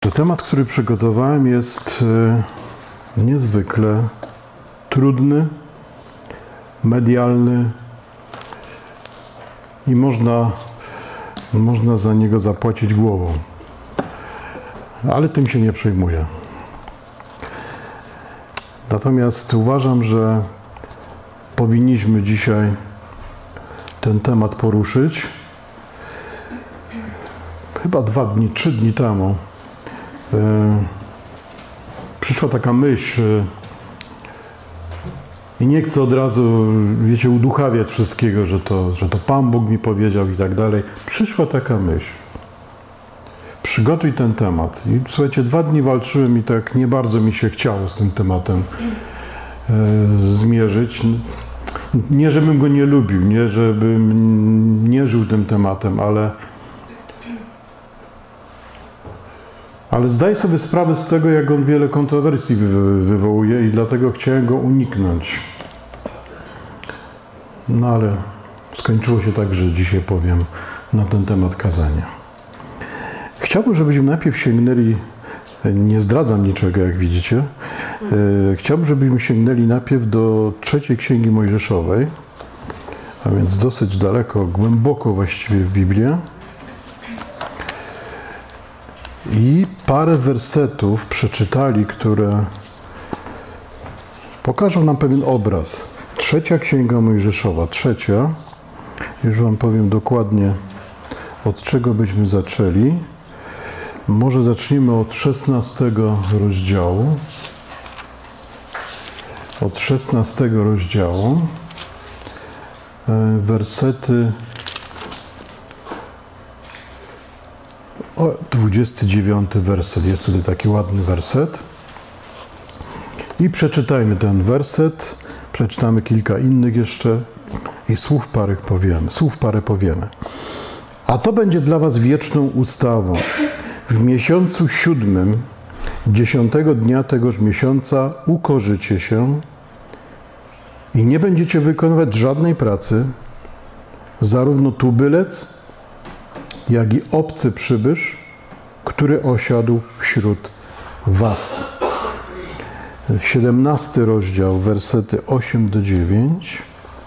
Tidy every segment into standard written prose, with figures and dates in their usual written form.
Temat, który przygotowałem, jest niezwykle trudny, medialny i można za niego zapłacić głową. Ale tym się nie przejmuję. Natomiast uważam, że powinniśmy dzisiaj ten temat poruszyć. Chyba 3 dni temu przyszła taka myśl i nie chcę od razu, wiecie, uduchawiać wszystkiego, że to Pan Bóg mi powiedział i tak dalej. Przyszła taka myśl. Przygotuj ten temat. I słuchajcie, 2 dni walczyłem i tak nie bardzo mi się chciało z tym tematem zmierzyć. Nie, żebym go nie lubił, nie, żebym nie żył tym tematem, ale zdaję sobie sprawę z tego, jak on wiele kontrowersji wywołuje i dlatego chciałem go uniknąć. No ale skończyło się tak, że dzisiaj powiem na ten temat kazania. Chciałbym, żebyśmy najpierw sięgnęli, nie zdradzam niczego, jak widzicie, chciałbym, żebyśmy sięgnęli najpierw do 3 Księgi Mojżeszowej, a więc dosyć daleko, głęboko właściwie w Biblię. I parę wersetów przeczytali, które pokażą nam pewien obraz. 3 Księga Mojżeszowa, 3. Już wam powiem dokładnie, od czego byśmy zaczęli. Może zaczniemy od 16 rozdziału. Od 16 rozdziału. Wersety 29 werset. Jest tutaj taki ładny werset. I przeczytajmy ten werset. Przeczytamy kilka innych jeszcze i słów parę powiemy. A to będzie dla was wieczną ustawą. W miesiącu 7, 10 dnia tegoż miesiąca ukorzycie się i nie będziecie wykonywać żadnej pracy, zarówno tubylec, jak i obcy przybysz, który osiadł wśród was. 17 rozdział, wersety 8 do 9.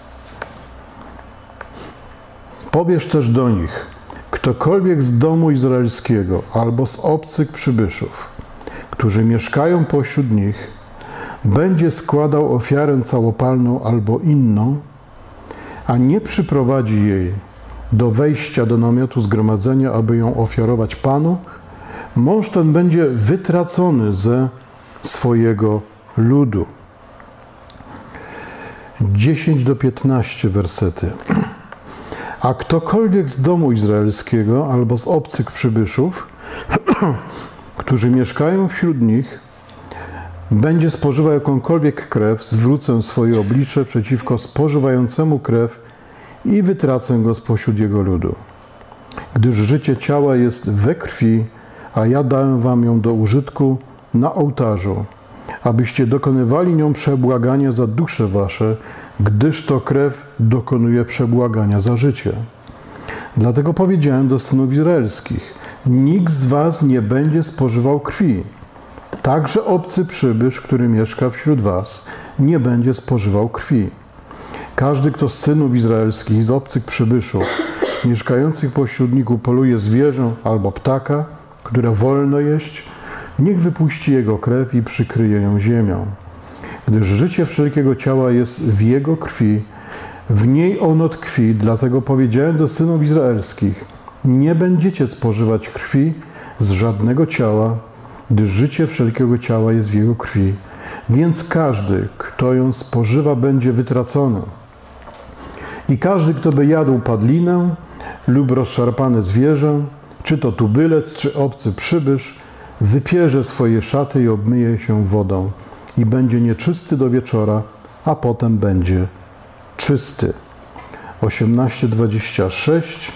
Powiesz też do nich: ktokolwiek z domu izraelskiego albo z obcych przybyszów, którzy mieszkają pośród nich, będzie składał ofiarę całopalną albo inną, a nie przyprowadzi jej do wejścia do namiotu zgromadzenia, aby ją ofiarować Panu, mąż ten będzie wytracony ze swojego ludu. 10 do 15 wersety. A ktokolwiek z domu izraelskiego albo z obcych przybyszów, którzy mieszkają wśród nich, będzie spożywał jakąkolwiek krew, zwrócę swoje oblicze przeciwko spożywającemu krew i wytracę go spośród jego ludu. Gdyż życie ciała jest we krwi, a ja dałem wam ją do użytku na ołtarzu, abyście dokonywali nią przebłagania za dusze wasze, gdyż to krew dokonuje przebłagania za życie. Dlatego powiedziałem do synów izraelskich: nikt z was nie będzie spożywał krwi. Także obcy przybysz, który mieszka wśród was, nie będzie spożywał krwi. Każdy, kto z synów izraelskich i z obcych przybyszów mieszkających pośród nich upoluje zwierzę albo ptaka, które wolno jeść, niech wypuści jego krew i przykryje ją ziemią. Gdyż życie wszelkiego ciała jest w jego krwi, w niej ono tkwi, dlatego powiedziałem do synów izraelskich: nie będziecie spożywać krwi z żadnego ciała, gdyż życie wszelkiego ciała jest w jego krwi. Więc każdy, kto ją spożywa, będzie wytracony. I każdy, kto by jadł padlinę lub rozszarpane zwierzę, czy to tubylec, czy obcy przybysz, wypierze swoje szaty i obmyje się wodą i będzie nieczysty do wieczora, a potem będzie czysty. 18:26.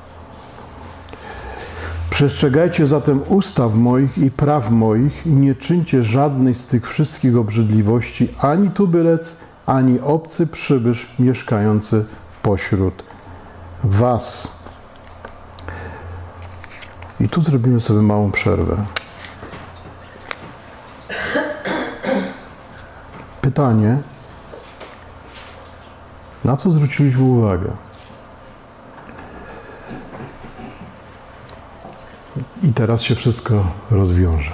Przestrzegajcie zatem ustaw moich i praw moich i nie czyńcie żadnej z tych wszystkich obrzydliwości, ani tubylec, ani obcy przybysz mieszkający pośród was. I tu zrobimy sobie małą przerwę. pytanie, na co zwróciliśmy uwagę? I teraz się wszystko rozwiąże.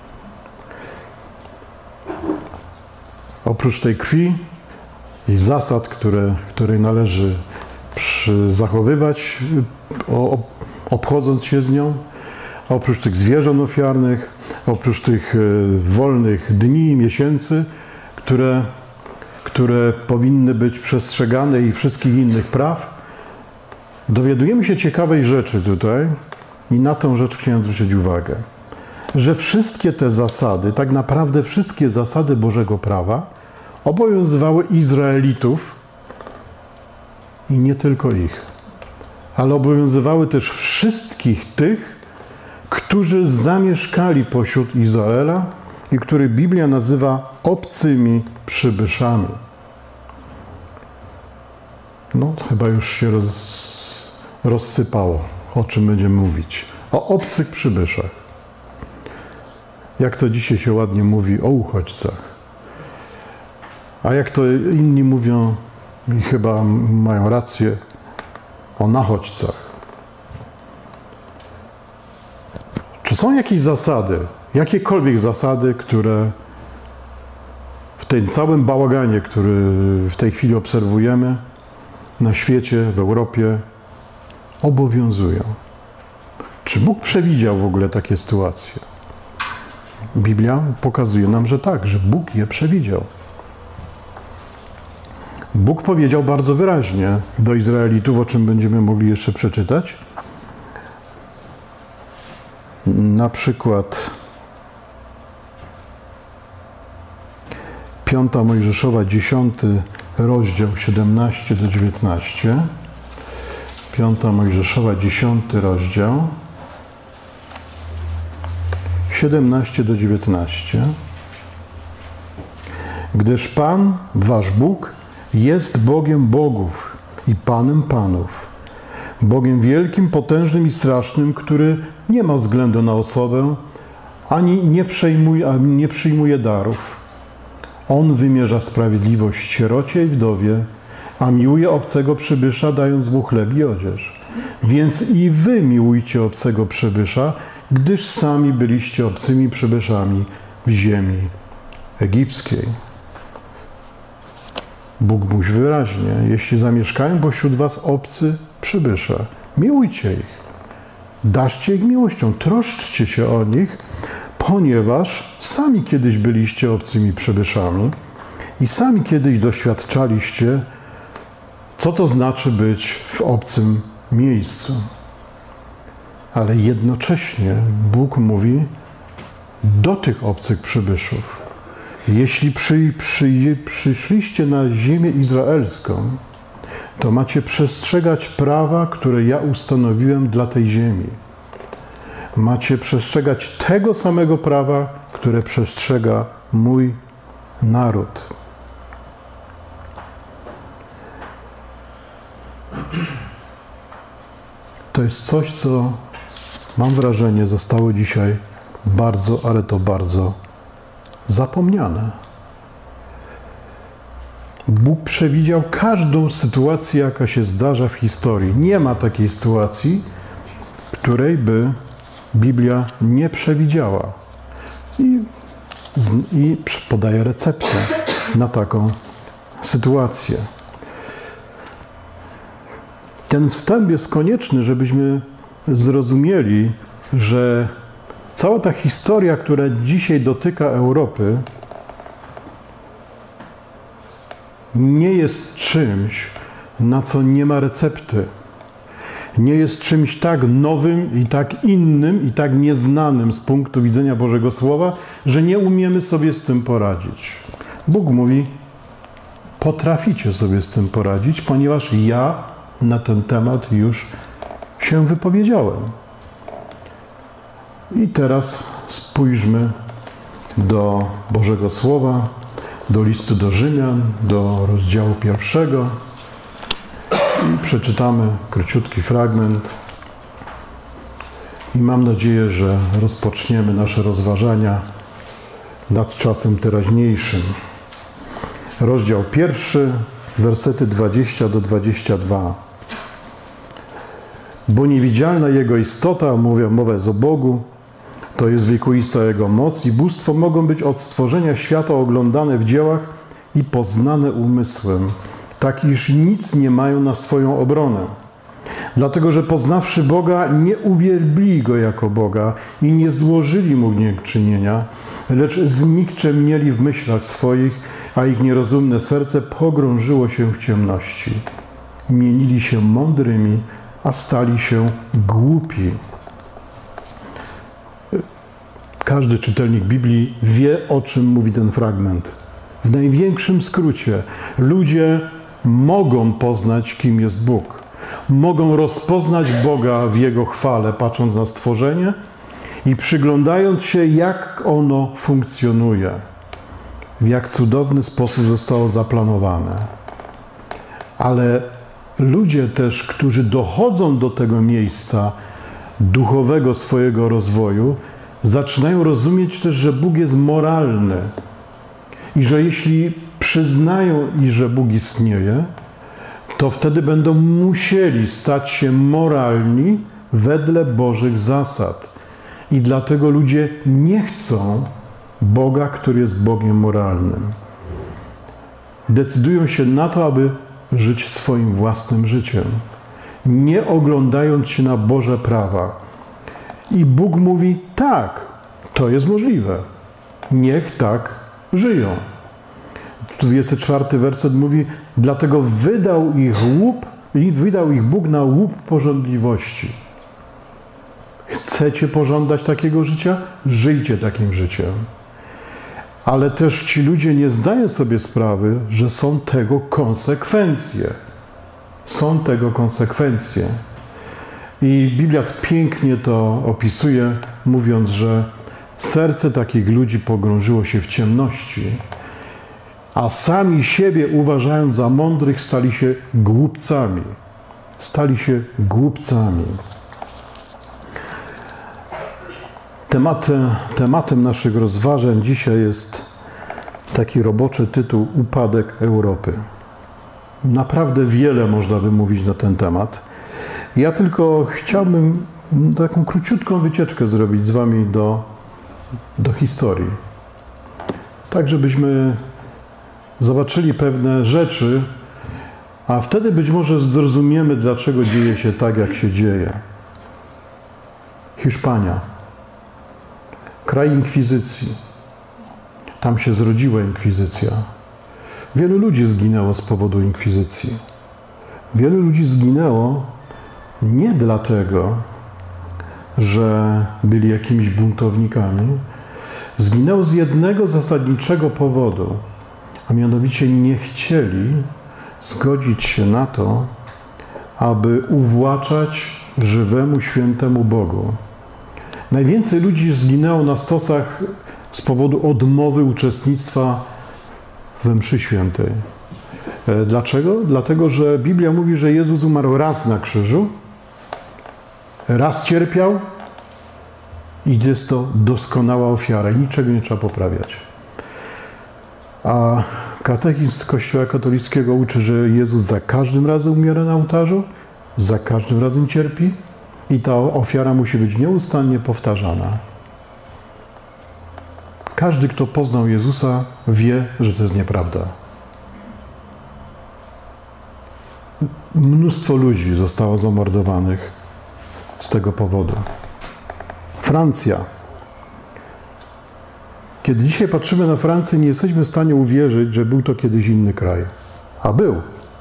Oprócz tej krwi i zasad, które należy zachowywać, obchodząc się z nią, oprócz tych zwierząt ofiarnych, oprócz tych wolnych dni i miesięcy, które powinny być przestrzegane i wszystkich innych praw, dowiadujemy się ciekawej rzeczy tutaj i na tą rzecz chciałem zwrócić uwagę, że wszystkie te zasady, tak naprawdę wszystkie zasady Bożego prawa obowiązywały Izraelitów i nie tylko ich, ale obowiązywały też wszystkich tych, którzy zamieszkali pośród Izraela i których Biblia nazywa obcymi przybyszami. No, chyba już się rozsypało, o czym będziemy mówić. O obcych przybyszach. Jak to dzisiaj się ładnie mówi, o uchodźcach. A jak to inni mówią, i chyba mają rację, o nachodźcach. Czy są jakieś zasady, jakiekolwiek zasady, które w tym całym bałaganie, który w tej chwili obserwujemy na świecie, w Europie, obowiązują? Czy Bóg przewidział w ogóle takie sytuacje? Biblia pokazuje nam, że tak, że Bóg je przewidział. Bóg powiedział bardzo wyraźnie do Izraelitów, o czym będziemy mogli jeszcze przeczytać. Na przykład 5 Mojżeszowa, 10 rozdział, 17 do 19. 5 Mojżeszowa, 10 rozdział, 17 do 19. Gdyż Pan, wasz Bóg, jest Bogiem bogów i Panem panów, Bogiem wielkim, potężnym i strasznym, który nie ma względu na osobę, ani nie przyjmuje darów. On wymierza sprawiedliwość sierocie i wdowie, a miłuje obcego przybysza, dając mu chleb i odzież. Więc i wy miłujcie obcego przybysza, gdyż sami byliście obcymi przybyszami w ziemi egipskiej. Bóg mówi wyraźnie, jeśli zamieszkają pośród was obcy przybysze, miłujcie ich, darzcie ich miłością, troszczcie się o nich, ponieważ sami kiedyś byliście obcymi przybyszami i sami kiedyś doświadczaliście, co to znaczy być w obcym miejscu. Ale jednocześnie Bóg mówi do tych obcych przybyszów: jeśli przyszliście na ziemię izraelską, to macie przestrzegać prawa, które ja ustanowiłem dla tej ziemi. Macie przestrzegać tego samego prawa, które przestrzega mój naród. To jest coś, co mam wrażenie zostało dzisiaj bardzo, ale to bardzo zapomniane. Bóg przewidział każdą sytuację, jaka się zdarza w historii. Nie ma takiej sytuacji, której by Biblia nie przewidziała. I podaje receptę na taką sytuację. Ten wstęp jest konieczny, żebyśmy zrozumieli, że cała ta historia, która dzisiaj dotyka Europy, nie jest czymś, na co nie ma recepty. Nie jest czymś tak nowym i tak innym i tak nieznanym z punktu widzenia Bożego Słowa, że nie umiemy sobie z tym poradzić. Bóg mówi: potraficie sobie z tym poradzić, ponieważ ja na ten temat już się wypowiedziałem. I teraz spójrzmy do Bożego Słowa, do listu do Rzymian, do rozdziału 1 i przeczytamy króciutki fragment i mam nadzieję, że rozpoczniemy nasze rozważania nad czasem teraźniejszym. rozdział 1, wersety 20 do 22. Bo niewidzialna Jego istota, mowa jest o Bogu, to jest wiekuista Jego moc i bóstwo mogą być od stworzenia świata oglądane w dziełach i poznane umysłem, tak iż nic nie mają na swoją obronę. Dlatego, że poznawszy Boga, nie uwielbili Go jako Boga i nie złożyli Mu dziękczynienia, lecz zmikczemnieli w myślach swoich, a ich nierozumne serce pogrążyło się w ciemności. Mienili się mądrymi, a stali się głupi. Każdy czytelnik Biblii wie, o czym mówi ten fragment. W największym skrócie, ludzie mogą poznać, kim jest Bóg. Mogą rozpoznać Boga w Jego chwale, patrząc na stworzenie i przyglądając się, jak ono funkcjonuje, w jak cudowny sposób zostało zaplanowane. Ale ludzie też, którzy dochodzą do tego miejsca duchowego swojego rozwoju, zaczynają rozumieć też, że Bóg jest moralny i że jeśli przyznają, że Bóg istnieje, to wtedy będą musieli stać się moralni wedle Bożych zasad. I dlatego ludzie nie chcą Boga, który jest Bogiem moralnym. Decydują się na to, aby żyć swoim własnym życiem, nie oglądając się na Boże prawa. I Bóg mówi, tak, to jest możliwe. Niech tak żyją. 24 werset mówi, dlatego wydał ich Bóg na łup pożądliwości. Chcecie pożądać takiego życia? Żyjcie takim życiem. Ale też ci ludzie nie zdają sobie sprawy, że są tego konsekwencje. Są tego konsekwencje. I Biblia pięknie to opisuje, mówiąc, że serce takich ludzi pogrążyło się w ciemności, a sami siebie uważając za mądrych, stali się głupcami. Stali się głupcami. Tematem naszych rozważań dzisiaj jest taki roboczy tytuł Upadek Europy. Naprawdę wiele można by mówić na ten temat. Ja tylko chciałbym taką króciutką wycieczkę zrobić z wami do historii. Tak, żebyśmy zobaczyli pewne rzeczy, a wtedy być może zrozumiemy, dlaczego dzieje się tak, jak się dzieje. Hiszpania. Kraj inkwizycji. Tam się zrodziła inkwizycja. Wielu ludzi zginęło z powodu inkwizycji. Wielu ludzi zginęło nie dlatego, że byli jakimiś buntownikami. Zginęło z jednego zasadniczego powodu, a mianowicie nie chcieli zgodzić się na to, aby uwłaczać żywemu, świętemu Bogu. Najwięcej ludzi zginęło na stosach z powodu odmowy uczestnictwa we mszy świętej. Dlaczego? Dlatego, że Biblia mówi, że Jezus umarł raz na krzyżu, raz cierpiał i jest to doskonała ofiara i niczego nie trzeba poprawiać. A katechizm Kościoła katolickiego uczy, że Jezus za każdym razem umiera na ołtarzu, za każdym razem cierpi i ta ofiara musi być nieustannie powtarzana. Każdy, kto poznał Jezusa, wie, że to jest nieprawda. Mnóstwo ludzi zostało zamordowanych z tego powodu. Francja. Kiedy dzisiaj patrzymy na Francję, nie jesteśmy w stanie uwierzyć, że był to kiedyś inny kraj. A był.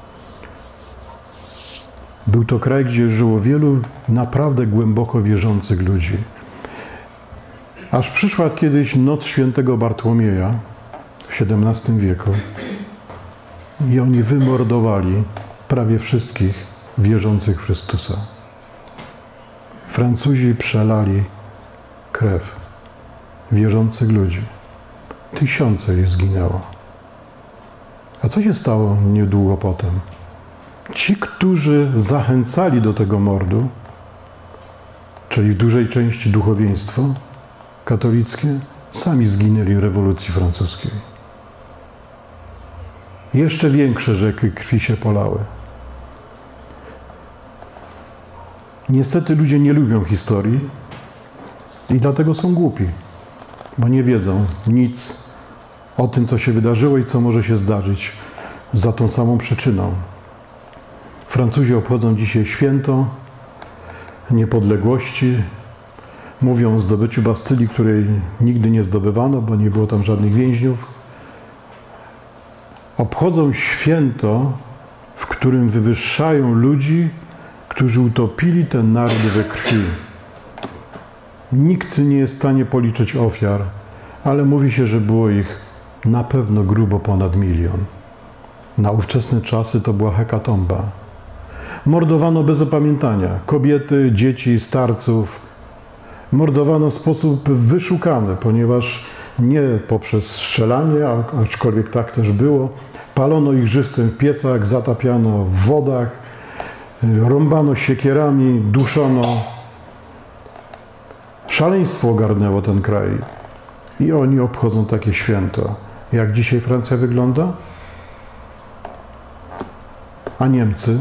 Był to kraj, gdzie żyło wielu naprawdę głęboko wierzących ludzi. Aż przyszła kiedyś noc świętego Bartłomieja w XVII wieku i oni wymordowali prawie wszystkich wierzących w Chrystusa. Francuzi przelali krew wierzących ludzi. Tysiące ich zginęło. A co się stało niedługo potem? Ci, którzy zachęcali do tego mordu, czyli w dużej części duchowieństwo katolickie, sami zginęli w rewolucji francuskiej. jeszcze większe rzeki krwi się polały. Niestety ludzie nie lubią historii i dlatego są głupi, bo nie wiedzą nic o tym, co się wydarzyło i co może się zdarzyć za tą samą przyczyną. Francuzi obchodzą dzisiaj święto niepodległości. Mówią o zdobyciu Bastylii, której nigdy nie zdobywano, bo nie było tam żadnych więźniów. Obchodzą święto, w którym wywyższają ludzi, którzy utopili ten naród we krwi. Nikt nie jest w stanie policzyć ofiar, ale mówi się, że było ich na pewno grubo ponad 1 000 000. Na ówczesne czasy to była hekatomba. Mordowano bez opamiętania kobiety, dzieci, starców. Mordowano w sposób wyszukany, ponieważ nie poprzez strzelanie, aczkolwiek tak też było. Palono ich żywcem w piecach, zatapiano w wodach, rąbano siekierami, duszono. Szaleństwo ogarnęło ten kraj i oni obchodzą takie święto. Jak dzisiaj Francja wygląda? A Niemcy?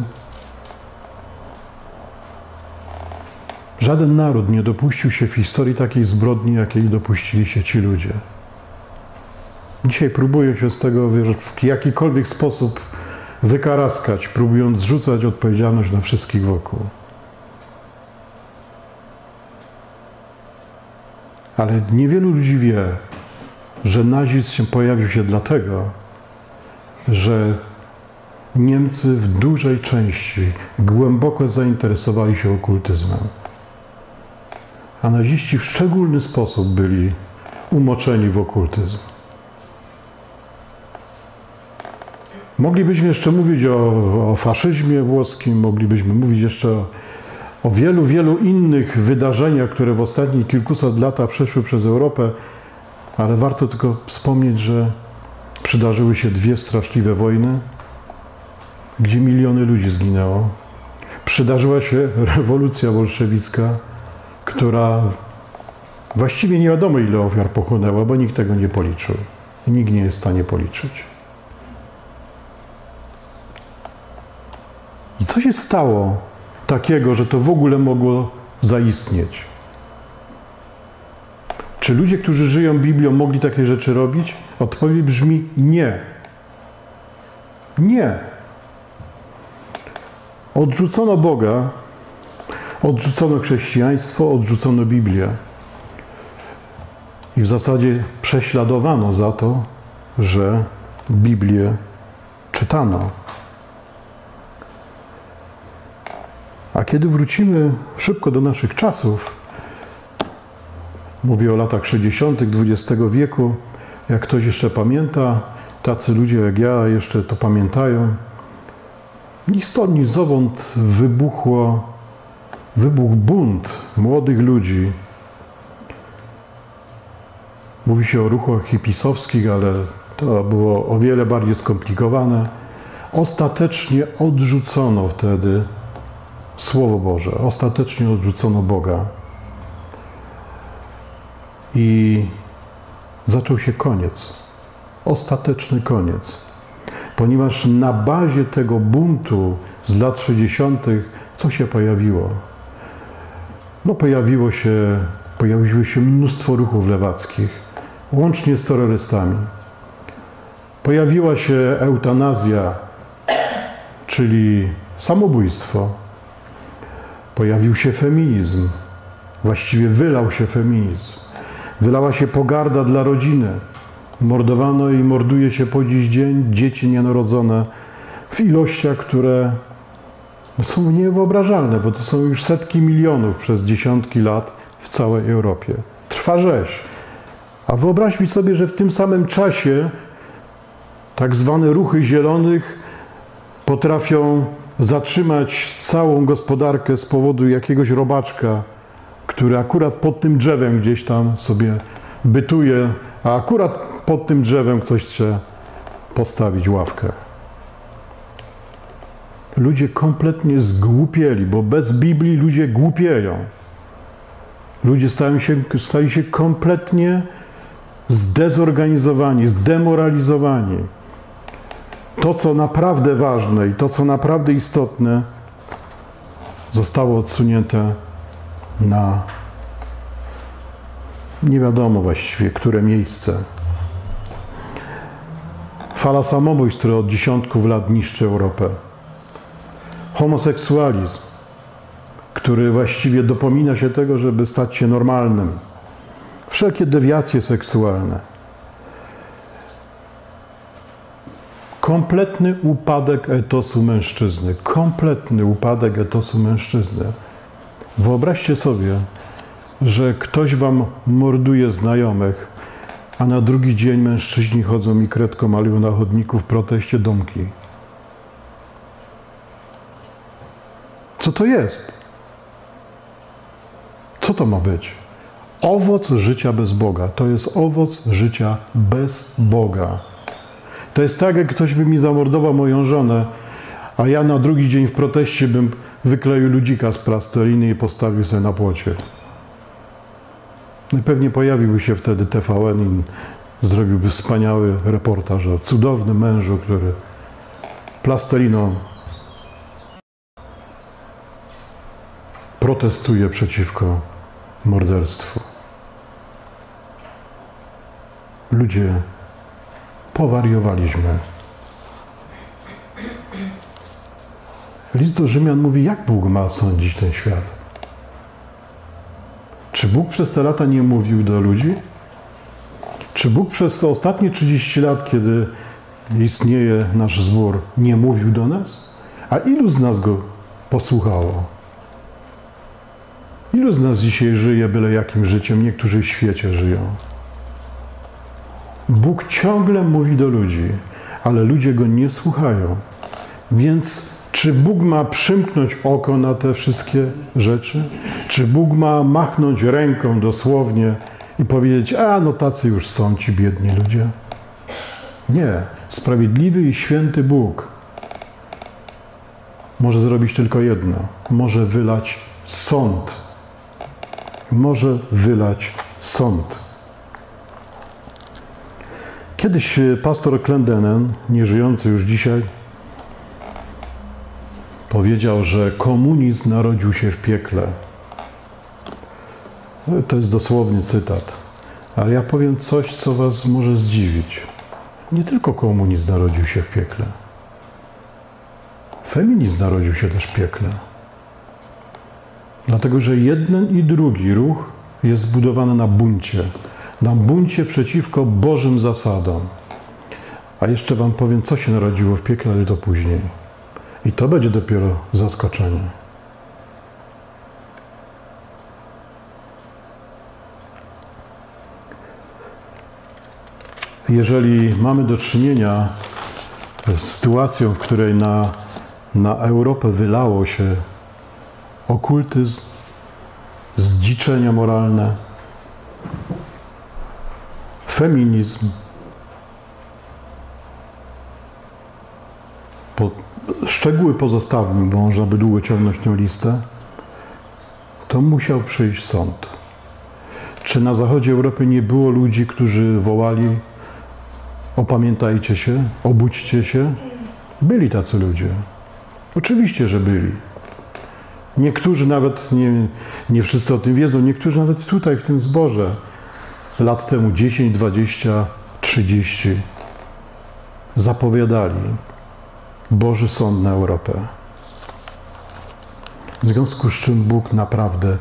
Żaden naród nie dopuścił się w historii takiej zbrodni, jakiej dopuścili się ci ludzie. Dzisiaj próbują się z tego w jakikolwiek sposób wykaraskać, próbując zrzucać odpowiedzialność na wszystkich wokół. Ale niewielu ludzi wie, że nazizm się pojawił się dlatego, że Niemcy w dużej części głęboko zainteresowali się okultyzmem. A naziści w szczególny sposób byli umoczeni w okultyzm. Moglibyśmy jeszcze mówić o faszyzmie włoskim, moglibyśmy mówić jeszcze o wielu, wielu innych wydarzeniach, które w ostatnich kilkuset latach przeszły przez Europę, ale warto tylko wspomnieć, że przydarzyły się 2 straszliwe wojny, gdzie miliony ludzi zginęło. Przydarzyła się rewolucja bolszewicka, która właściwie nie wiadomo ile ofiar pochłonęła, bo nikt tego nie policzył. I nikt nie jest w stanie policzyć. I co się stało takiego, że to w ogóle mogło zaistnieć? Czy ludzie, którzy żyją Biblią, mogli takie rzeczy robić? Odpowiedź brzmi nie. Nie. Odrzucono Boga, odrzucono chrześcijaństwo, odrzucono Biblię. I w zasadzie prześladowano za to, że Biblię czytano. A kiedy wrócimy szybko do naszych czasów, mówię o latach 60. XX wieku, jak ktoś jeszcze pamięta, tacy ludzie jak ja jeszcze to pamiętają, ni stąd, ni zowąd wybuchł bunt młodych ludzi. Mówi się o ruchach hipisowskich, ale to było o wiele bardziej skomplikowane. Ostatecznie odrzucono wtedy Słowo Boże. Ostatecznie odrzucono Boga. I zaczął się koniec. Ostateczny koniec. Ponieważ na bazie tego buntu z lat 60. co się pojawiło? No pojawiło się mnóstwo ruchów lewackich, łącznie z terrorystami. Pojawiła się eutanazja, czyli samobójstwo. Pojawił się feminizm. Właściwie wylał się feminizm. Wylała się pogarda dla rodziny. Mordowano i morduje się po dziś dzień dzieci nienarodzone w ilościach, które są niewyobrażalne, bo to są już setki milionów przez dziesiątki lat w całej Europie. Trwa rzeź. A wyobraźmy sobie, że w tym samym czasie tak zwane ruchy zielonych potrafią zatrzymać całą gospodarkę z powodu jakiegoś robaczka, który akurat pod tym drzewem gdzieś tam sobie bytuje, a akurat pod tym drzewem ktoś chce postawić ławkę. Ludzie kompletnie zgłupieli, bo bez Biblii ludzie głupieją. Ludzie stali się kompletnie zdezorganizowani, zdemoralizowani. to, co naprawdę ważne i to, co naprawdę istotne, zostało odsunięte na nie wiadomo właściwie, które miejsce. Fala samobójstw, która od dziesiątków lat niszczy Europę. Homoseksualizm, który właściwie dopomina się tego, żeby stać się normalnym. Wszelkie dewiacje seksualne. Kompletny upadek etosu mężczyzny. Kompletny upadek etosu mężczyzny. Wyobraźcie sobie, że ktoś wam morduje znajomych, a na drugi dzień mężczyźni chodzą i kredką malują na chodniku w proteście domki. Co to jest? Co to ma być? Owoc życia bez Boga. To jest owoc życia bez Boga. To jest tak, jak ktoś by mi zamordował moją żonę, a ja na drugi dzień w proteście bym wykleił ludzika z plasteliny i postawił sobie na płocie. No i pewnie pojawiłby się wtedy TVN i zrobiłby wspaniały reportaż o cudownym mężu, który plasteliną protestuje przeciwko morderstwu. Ludzie, powariowaliśmy. List do Rzymian mówi, jak Bóg ma sądzić ten świat? Czy Bóg przez te lata nie mówił do ludzi? Czy Bóg przez te ostatnie 30 lat, kiedy istnieje nasz zbór, nie mówił do nas? A ilu z nas go posłuchało? Ilu z nas dzisiaj żyje byle jakim życiem? Niektórzy w świecie żyją. Bóg ciągle mówi do ludzi, ale ludzie go nie słuchają. Więc czy Bóg ma przymknąć oko na te wszystkie rzeczy? Czy Bóg ma machnąć ręką dosłownie i powiedzieć, a no tacy już są ci biedni ludzie? Nie. Sprawiedliwy i święty Bóg może zrobić tylko jedno. Może wylać sąd. Może wylać sąd. Kiedyś pastor Clendennen, nieżyjący już dzisiaj, powiedział, że komunizm narodził się w piekle. To jest dosłowny cytat. Ale ja powiem coś, co was może zdziwić. Nie tylko komunizm narodził się w piekle. Feminizm narodził się też w piekle. Dlatego, że jeden i drugi ruch jest zbudowany na buncie. Na buncie przeciwko Bożym zasadom. A jeszcze wam powiem, co się narodziło w piekle, ale to później. I to będzie dopiero zaskoczenie. Jeżeli mamy do czynienia z sytuacją, w której na Europę wylało się okultyzm, zdziczenia moralne, feminizm, szczegóły pozostawmy, bo można by długo ciągnąć tę listę, to musiał przyjść sąd. Czy na zachodzie Europy nie było ludzi, którzy wołali: opamiętajcie się, obudźcie się? Byli tacy ludzie. Oczywiście, że byli. Niektórzy nawet, nie wszyscy o tym wiedzą, niektórzy nawet tutaj w tym zborze lat temu 10, 20, 30 zapowiadali Boży sąd na Europę. W związku z czym Bóg naprawdę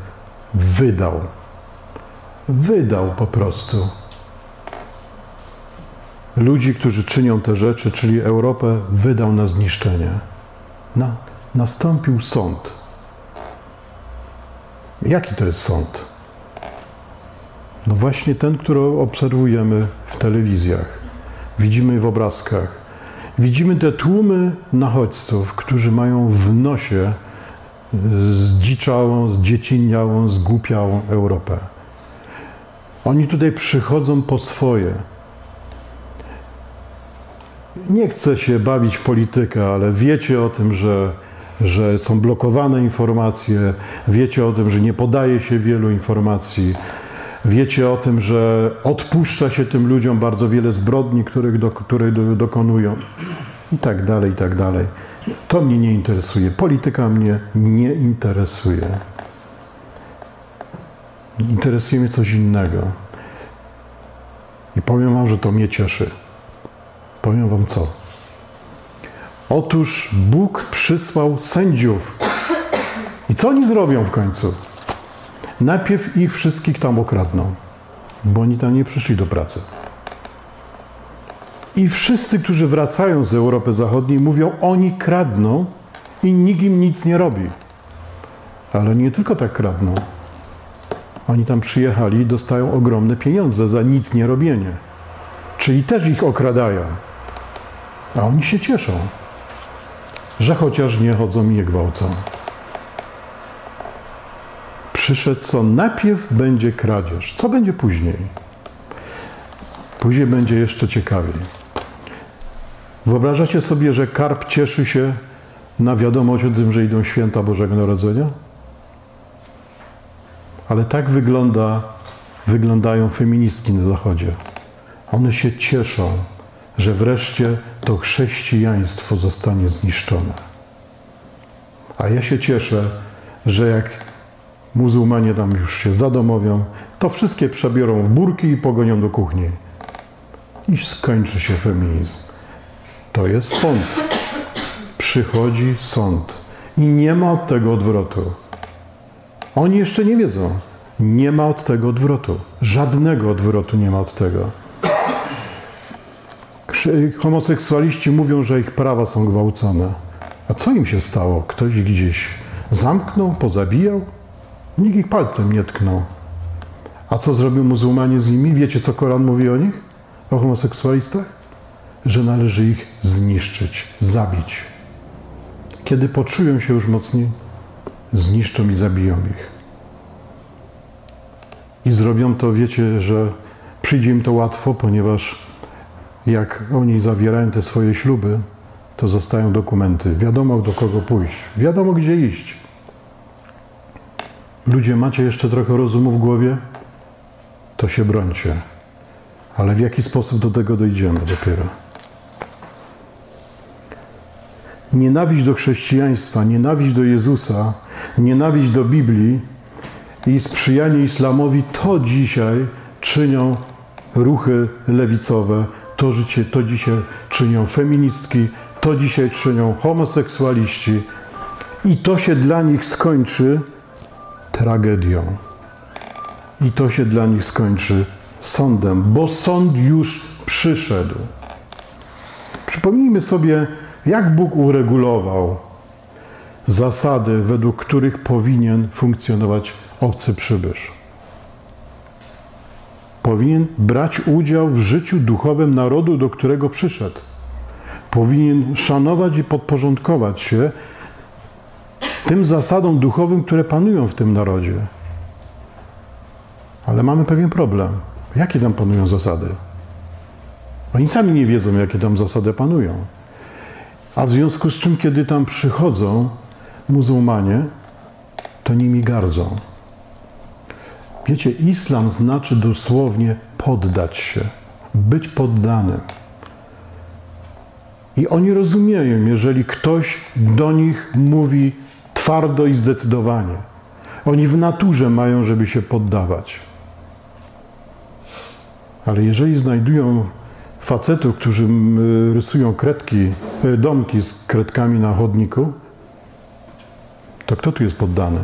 wydał po prostu ludzi, którzy czynią te rzeczy, czyli Europę wydał na zniszczenie. Nastąpił sąd. Jaki to jest sąd? No właśnie ten, który obserwujemy w telewizjach. Widzimy w obrazkach. Widzimy te tłumy nachodźców, którzy mają w nosie zdziczałą, zdziecinniałą, zgłupiałą Europę. Oni tutaj przychodzą po swoje. Nie chcę się bawić w politykę, ale wiecie o tym, że są blokowane informacje, wiecie o tym, że nie podaje się wielu informacji, wiecie o tym, że odpuszcza się tym ludziom bardzo wiele zbrodni, których dokonują. i tak dalej, i tak dalej. To mnie nie interesuje. Polityka mnie nie interesuje. Interesuje mnie coś innego. I powiem wam, że to mnie cieszy. Powiem wam co. Otóż Bóg przysłał sędziów. I co oni zrobią w końcu? Najpierw ich wszystkich tam okradną, bo oni tam nie przyszli do pracy. I wszyscy, którzy wracają z Europy Zachodniej, mówią, oni kradną i nikt im nic nie robi. Ale nie tylko tak kradną. Oni tam przyjechali i dostają ogromne pieniądze za nic nie robienie. Czyli też ich okradają. A oni się cieszą, że chociaż nie chodzą i nie gwałcą. Przyszedł sąd. Najpierw będzie kradzież. Co będzie później? Później będzie jeszcze ciekawiej. Wyobrażacie sobie, że karp cieszy się na wiadomość o tym, że idą święta Bożego Narodzenia? Ale tak wyglądają feministki na Zachodzie. One się cieszą, że wreszcie to chrześcijaństwo zostanie zniszczone. A ja się cieszę, że jak muzułmanie tam już się zadomowią, to wszystkie przebiorą w burki i pogonią do kuchni. I skończy się feminizm. To jest sąd. Przychodzi sąd. I nie ma od tego odwrotu. Oni jeszcze nie wiedzą. Nie ma od tego odwrotu. Żadnego odwrotu nie ma od tego. Homoseksualiści mówią, że ich prawa są gwałcone. A co im się stało? Ktoś gdzieś zamknął, pozabijał? Nikt ich palcem nie tknął. A co zrobią muzułmanie z nimi? Wiecie, co Koran mówi o nich? O homoseksualistach? Że należy ich zniszczyć, zabić. Kiedy poczują się już mocniej, zniszczą i zabiją ich. I zrobią to, wiecie, że przyjdzie im to łatwo, ponieważ jak oni zawierają te swoje śluby, to zostają dokumenty. Wiadomo, do kogo pójść. Wiadomo, gdzie iść. Ludzie, macie jeszcze trochę rozumu w głowie? To się brońcie. Ale w jaki sposób do tego dojdziemy dopiero? Nienawiść do chrześcijaństwa, nienawiść do Jezusa, nienawiść do Biblii i sprzyjanie islamowi, to dzisiaj czynią ruchy lewicowe, to dzisiaj czynią feministki, to dzisiaj czynią homoseksualiści i to się dla nich skończy tragedią. I to się dla nich skończy sądem, bo sąd już przyszedł. Przypomnijmy sobie, jak Bóg uregulował zasady, według których powinien funkcjonować obcy przybysz. Powinien brać udział w życiu duchowym narodu, do którego przyszedł. Powinien szanować i podporządkować się tym zasadom duchowym, które panują w tym narodzie. Ale mamy pewien problem. Jakie tam panują zasady? Oni sami nie wiedzą, jakie tam zasady panują. A w związku z czym, kiedy tam przychodzą muzułmanie, to nimi gardzą. Wiecie, islam znaczy dosłownie poddać się, być poddanym. I oni rozumieją, jeżeli ktoś do nich mówi twardo i zdecydowanie. Oni w naturze mają, żeby się poddawać. Ale jeżeli znajdują facetów, którzy rysują domki z kredkami na chodniku, to kto tu jest poddany?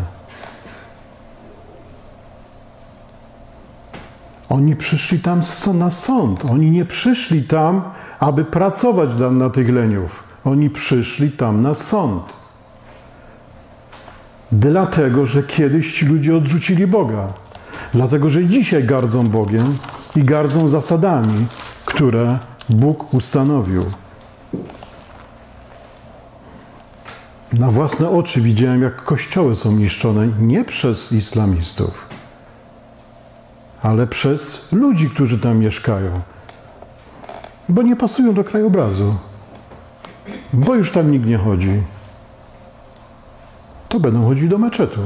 Oni przyszli tam na sąd. Oni nie przyszli tam, aby pracować na tych leniów. Oni przyszli tam na sąd. Dlatego, że kiedyś ci ludzie odrzucili Boga. Dlatego, że dzisiaj gardzą Bogiem i gardzą zasadami, które Bóg ustanowił. Na własne oczy widziałem, jak kościoły są niszczone nie przez islamistów, ale przez ludzi, którzy tam mieszkają. Bo nie pasują do krajobrazu. Bo już tam nikt nie chodzi. To będą chodzić do meczetu.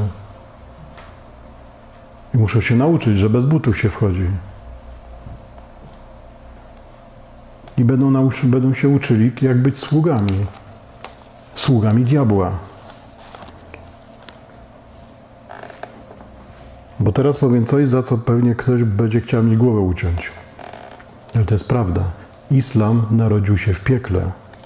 I muszą się nauczyć, że bez butów się wchodzi. i będą się uczyli, jak być sługami diabła. Bo teraz powiem coś, za co pewnie ktoś będzie chciał mi głowę uciąć. Ale to jest prawda. Islam narodził się w piekle.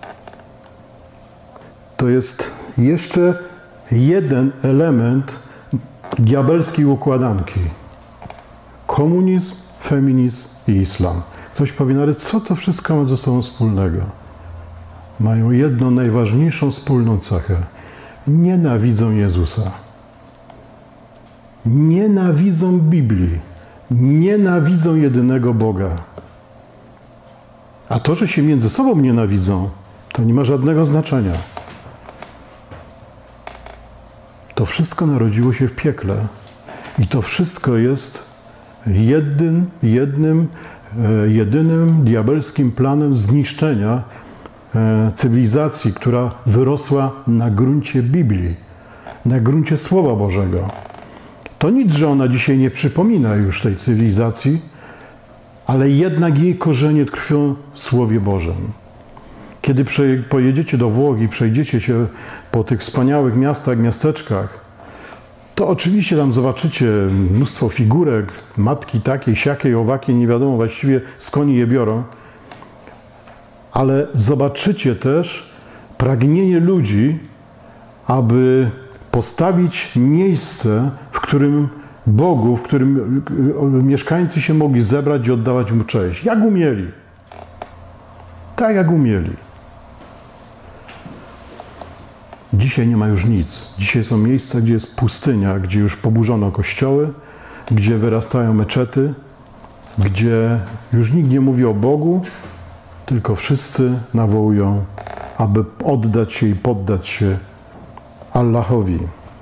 To jest jeszcze jeden element diabelskiej układanki. Komunizm, feminizm i islam. Ktoś powie, ale co to wszystko ma ze sobą wspólnego? Mają jedną najważniejszą wspólną cechę. Nienawidzą Jezusa. Nienawidzą Biblii. Nienawidzą jedynego Boga. A to, że się między sobą nienawidzą, to nie ma żadnego znaczenia. To wszystko narodziło się w piekle. I to wszystko jest jedynym diabelskim planem zniszczenia cywilizacji, która wyrosła na gruncie Biblii, na gruncie Słowa Bożego. To nic, że ona dzisiaj nie przypomina już tej cywilizacji, ale jednak jej korzenie tkwią w Słowie Bożym. Kiedy pojedziecie do Włoch i przejdziecie się po tych wspaniałych miastach, miasteczkach, to oczywiście tam zobaczycie mnóstwo figurek, matki takiej, siakiej, owakiej, nie wiadomo właściwie skąd je biorą, ale zobaczycie też pragnienie ludzi, aby postawić miejsce, w którym Bogu, w którym mieszkańcy się mogli zebrać i oddawać Mu cześć. Jak umieli. Tak jak umieli. Dzisiaj nie ma już nic. Dzisiaj są miejsca, gdzie jest pustynia, gdzie już poburzono kościoły, gdzie wyrastają meczety, gdzie już nikt nie mówi o Bogu, tylko wszyscy nawołują, aby oddać się i poddać się Allahowi.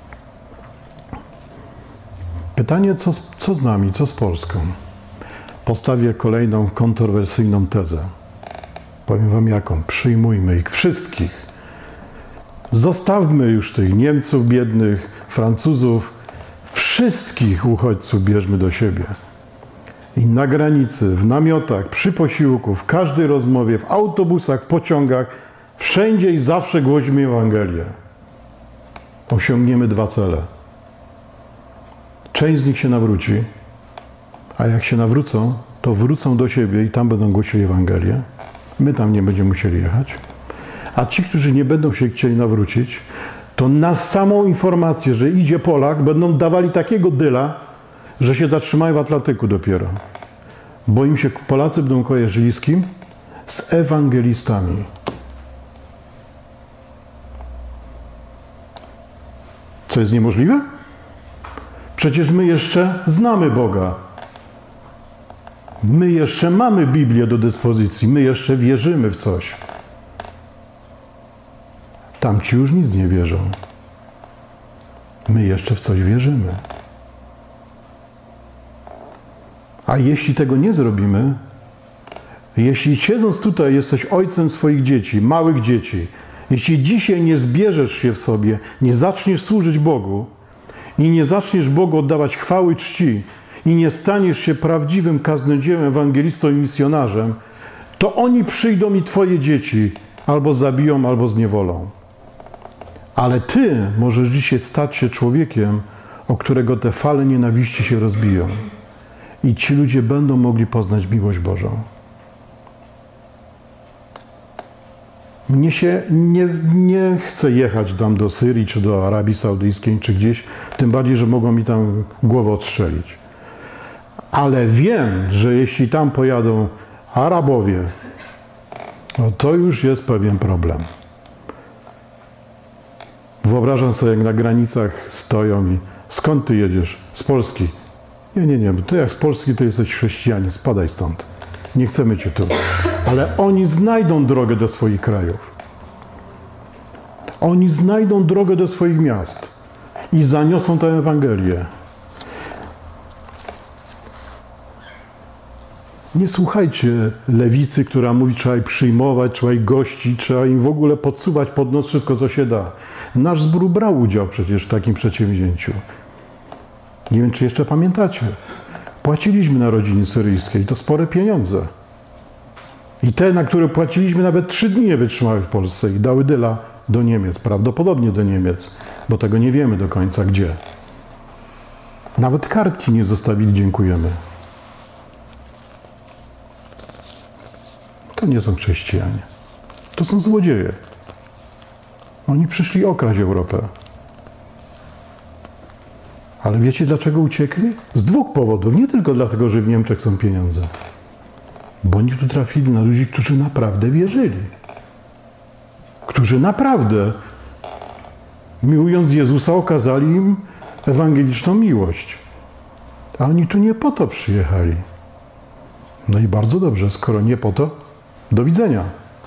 Pytanie, co z nami, co z Polską? Postawię kolejną kontrowersyjną tezę. Powiem wam jaką. Przyjmujmy ich wszystkich. Zostawmy już tych Niemców biednych, Francuzów, wszystkich uchodźców bierzmy do siebie. I na granicy, w namiotach, przy posiłku, w każdej rozmowie, w autobusach, w pociągach, wszędzie i zawsze głośmy Ewangelię. Osiągniemy dwa cele. Część z nich się nawróci, a jak się nawrócą, to wrócą do siebie i tam będą głosili Ewangelię. My tam nie będziemy musieli jechać. A ci, którzy nie będą się chcieli nawrócić, to na samą informację, że idzie Polak, będą dawali takiego dyla, że się zatrzymają w Atlantyku dopiero. Bo im się Polacy będą kojarzyli z kim? Z ewangelistami. Co jest niemożliwe? Przecież my jeszcze znamy Boga. My jeszcze mamy Biblię do dyspozycji. My jeszcze wierzymy w coś. Tamci już nic nie wierzą. My jeszcze w coś wierzymy. A jeśli tego nie zrobimy, jeśli siedząc tutaj jesteś ojcem swoich dzieci, małych dzieci, jeśli dzisiaj nie zbierzesz się w sobie, nie zaczniesz służyć Bogu i nie zaczniesz Bogu oddawać chwały i czci i nie staniesz się prawdziwym kaznodziełem, ewangelistą i misjonarzem, to oni przyjdą i twoje dzieci albo zabiją, albo zniewolą. Ale ty możesz dzisiaj stać się człowiekiem, o którego te fale nienawiści się rozbiją. I ci ludzie będą mogli poznać miłość Bożą. Mnie się nie chce jechać tam do Syrii, czy do Arabii Saudyjskiej, czy gdzieś, tym bardziej, że mogą mi tam głowę odstrzelić. Ale wiem, że jeśli tam pojadą Arabowie, no to już jest pewien problem. Wyobrażam sobie, jak na granicach stoją i skąd ty jedziesz? Z Polski. Nie, bo ty jak z Polski to jesteś chrześcijanin, spadaj stąd. Nie chcemy cię tu. Ale oni znajdą drogę do swoich krajów. Oni znajdą drogę do swoich miast i zaniosą tę Ewangelię. Nie słuchajcie lewicy, która mówi, trzeba ich przyjmować, trzeba ich gościć, trzeba im w ogóle podsuwać pod nos wszystko, co się da. Nasz zbór brał udział przecież w takim przedsięwzięciu. Nie wiem, czy jeszcze pamiętacie. Płaciliśmy na rodzinie syryjskiej, to spore pieniądze. I te, na które płaciliśmy, nawet 3 dni nie wytrzymały w Polsce i dały dyla do Niemiec, prawdopodobnie do Niemiec, bo tego nie wiemy do końca gdzie. Nawet kartki nie zostawili, dziękujemy. To nie są chrześcijanie. To są złodzieje. Oni przyszli okraść Europę. Ale wiecie, dlaczego uciekli? Z 2 powodów. Nie tylko dlatego, że w Niemczech są pieniądze. Bo oni tu trafili na ludzi, którzy naprawdę wierzyli. Którzy naprawdę, miłując Jezusa, okazali im ewangeliczną miłość. A oni tu nie po to przyjechali. No i bardzo dobrze, skoro nie po to, do widzenia.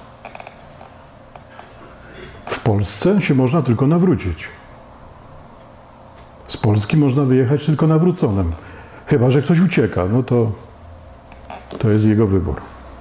W Polsce się można tylko nawrócić. Z Polski można wyjechać tylko nawróconym. Chyba że ktoś ucieka, no to jest jego wybór.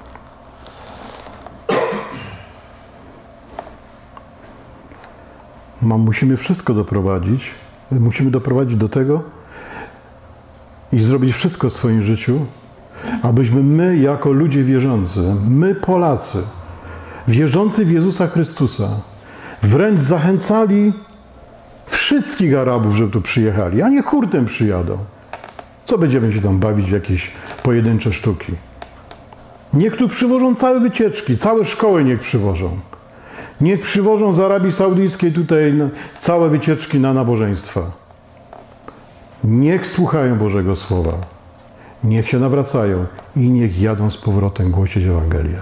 Musimy wszystko doprowadzić. Musimy doprowadzić do tego i zrobić wszystko w swoim życiu, abyśmy my, jako ludzie wierzący, my Polacy, wierzący w Jezusa Chrystusa, wręcz zachęcali wszystkich Arabów, żeby tu przyjechali, a nie hurtem przyjadą. Co będziemy się tam bawić w jakieś pojedyncze sztuki? Niech tu przywożą całe wycieczki, całe szkoły niech przywożą. Niech przywożą z Arabii Saudyjskiej tutaj całe wycieczki na nabożeństwa. Niech słuchają Bożego Słowa. Niech się nawracają i niech jadą z powrotem głosić Ewangelię.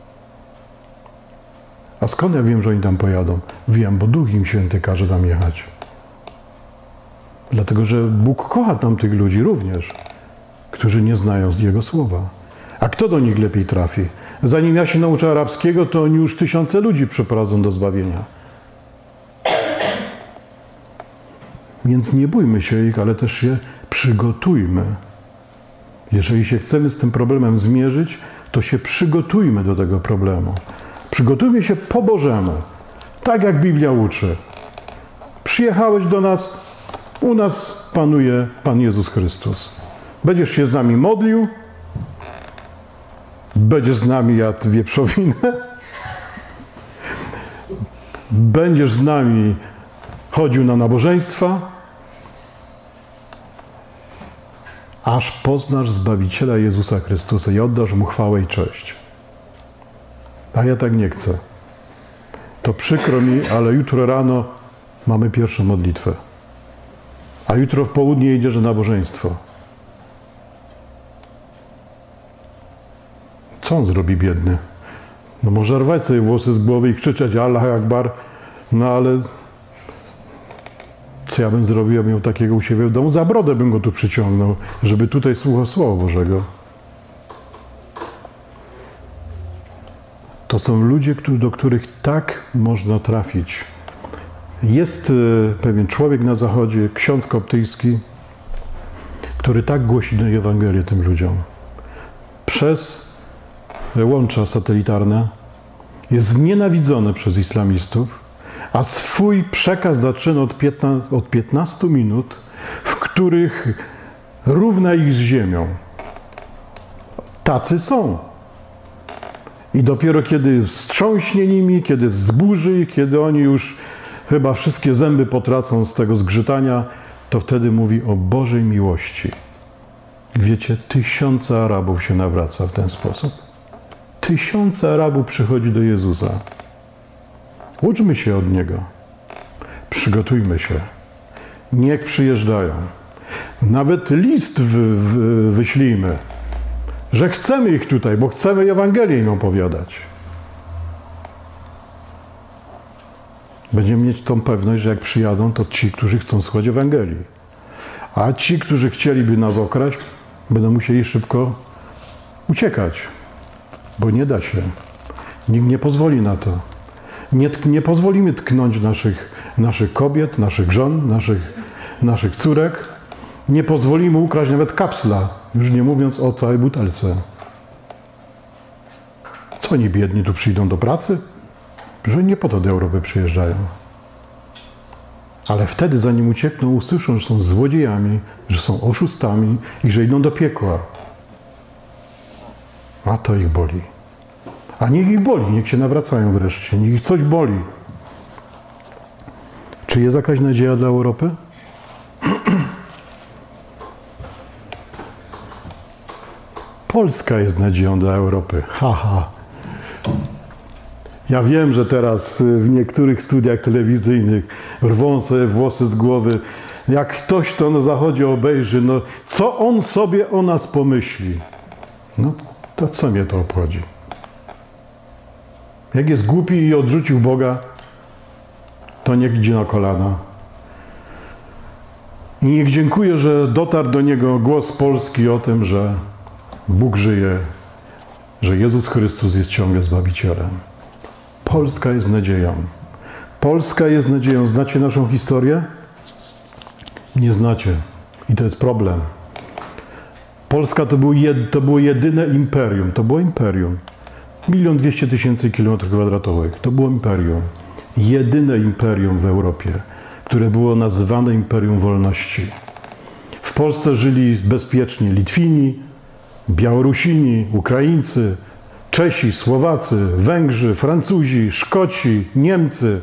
A skąd ja wiem, że oni tam pojadą? Wiem, bo Duch im Święty każe tam jechać. Dlatego, że Bóg kocha tamtych ludzi również, którzy nie znają Jego Słowa. A kto do nich lepiej trafi? Zanim ja się nauczę arabskiego, to oni już 1000 ludzi przeprowadzą do zbawienia. Więc nie bójmy się ich, ale też się przygotujmy. Jeżeli się chcemy z tym problemem zmierzyć, to się przygotujmy do tego problemu. Przygotujmy się po Bożemu, tak jak Biblia uczy. Przyjechałeś do nas, u nas panuje Pan Jezus Chrystus. Będziesz się z nami modlił, będziesz z nami jadł wieprzowinę, będziesz z nami chodził na nabożeństwa, aż poznasz Zbawiciela Jezusa Chrystusa i oddasz Mu chwałę i cześć. A ja tak nie chcę. To przykro mi, ale jutro rano mamy pierwszą modlitwę. A jutro w południe idziesz na nabożeństwo. Co on zrobi, biedny? No może rwać sobie włosy z głowy i krzyczeć Allah Akbar, no ale co ja bym zrobił? Ja bym miał takiego u siebie w domu, za brodę bym go tu przyciągnął, żeby tutaj słuchał Słowa Bożego. To są ludzie, do których tak można trafić. Jest pewien człowiek na zachodzie, ksiądz koptyjski, który tak głosi Ewangelię tym ludziom. Przez łącza satelitarne jest znienawidzony przez islamistów, a swój przekaz zaczyna od 15 minut, w których równa ich z ziemią. Tacy są. I dopiero kiedy wstrząśnie nimi, kiedy wzburzy, kiedy oni już chyba wszystkie zęby potracą z tego zgrzytania, to wtedy mówi o Bożej miłości. Wiecie, 1000 Arabów się nawraca w ten sposób. 1000 Arabów przychodzi do Jezusa. Uczmy się od Niego. Przygotujmy się. Niech przyjeżdżają. Nawet list wyślijmy, że chcemy ich tutaj, bo chcemy Ewangelię im opowiadać. Będziemy mieć tą pewność, że jak przyjadą, to ci, którzy chcą słuchać Ewangelii. A ci, którzy chcieliby nas okraść, będą musieli szybko uciekać, bo nie da się. Nikt nie pozwoli na to. Nie pozwolimy tknąć naszych kobiet, naszych żon, naszych córek. Nie pozwolimy ukraść nawet kapsla, już nie mówiąc o całej butelce. Co oni biedni tu przyjdą do pracy? Że nie po to do Europy przyjeżdżają. Ale wtedy, zanim uciekną, usłyszą, że są złodziejami, że są oszustami i że idą do piekła. A to ich boli. A niech ich boli, niech się nawracają wreszcie, niech ich coś boli. Czy jest jakaś nadzieja dla Europy? Polska jest nadzieją dla Europy. Haha. Ja wiem, że teraz w niektórych studiach telewizyjnych rwą sobie włosy z głowy. Jak ktoś to na Zachodzie obejrzy, no co on sobie o nas pomyśli? No to co mnie to obchodzi? Jak jest głupi i odrzucił Boga, to niech idzie na kolana. I niech dziękuję, że dotarł do niego głos Polski o tym, że Bóg żyje, że Jezus Chrystus jest ciągle Zbawicielem. Polska jest nadzieją. Polska jest nadzieją. Znacie naszą historię? Nie znacie. I to jest problem. Polska to było jedyne imperium. To było imperium. 1 200 000 km². To było imperium. Jedyne imperium w Europie, które było nazywane Imperium Wolności. W Polsce żyli bezpiecznie Litwini, Białorusini, Ukraińcy, Czesi, Słowacy, Węgrzy, Francuzi, Szkoci, Niemcy.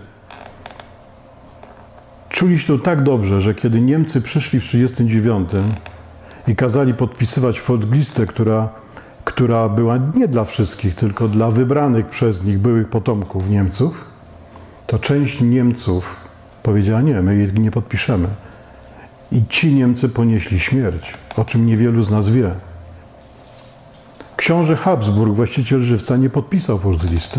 Czuli się to tak dobrze, że kiedy Niemcy przyszli w 1939 i kazali podpisywać folglistę, która była nie dla wszystkich, tylko dla wybranych przez nich byłych potomków Niemców, to część Niemców powiedziała: nie, my jej nie podpiszemy. I ci Niemcy ponieśli śmierć, o czym niewielu z nas wie. Książę Habsburg, właściciel Żywca, nie podpisał folglisty.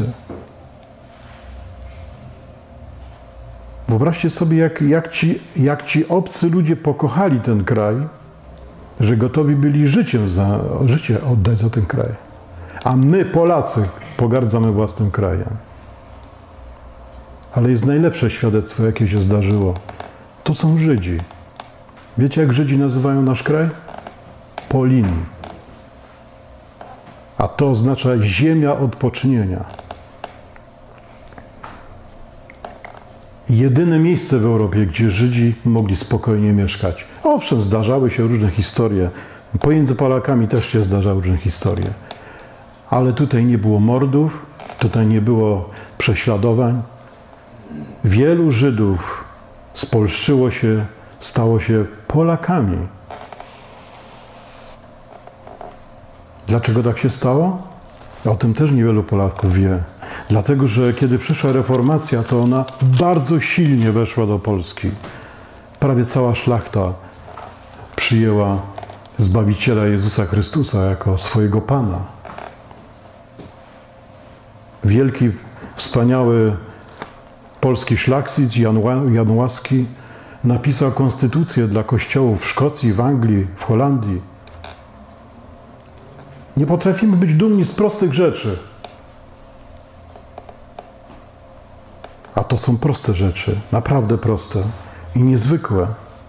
Wyobraźcie sobie, jak ci obcy ludzie pokochali ten kraj, że gotowi byli życie oddać za ten kraj. A my, Polacy, pogardzamy własnym krajem. Ale jest najlepsze świadectwo, jakie się zdarzyło. To są Żydzi. Wiecie, jak Żydzi nazywają nasz kraj? Polin. A to oznacza ziemia odpocznienia. Jedyne miejsce w Europie, gdzie Żydzi mogli spokojnie mieszkać. Owszem, zdarzały się różne historie. Pomiędzy Polakami też się zdarzały różne historie. Ale tutaj nie było mordów, tutaj nie było prześladowań. Wielu Żydów spolszczyło się, stało się Polakami. Dlaczego tak się stało? O tym też niewielu Polaków wie. Dlatego, że kiedy przyszła reformacja, to ona bardzo silnie weszła do Polski. Prawie cała szlachta przyjęła Zbawiciela Jezusa Chrystusa jako swojego Pana. Wielki, wspaniały polski szlachcic Jan Łaski napisał konstytucję dla kościołów w Szkocji, w Anglii, w Holandii. Nie potrafimy być dumni z prostych rzeczy. A to są proste rzeczy, naprawdę proste i niezwykłe.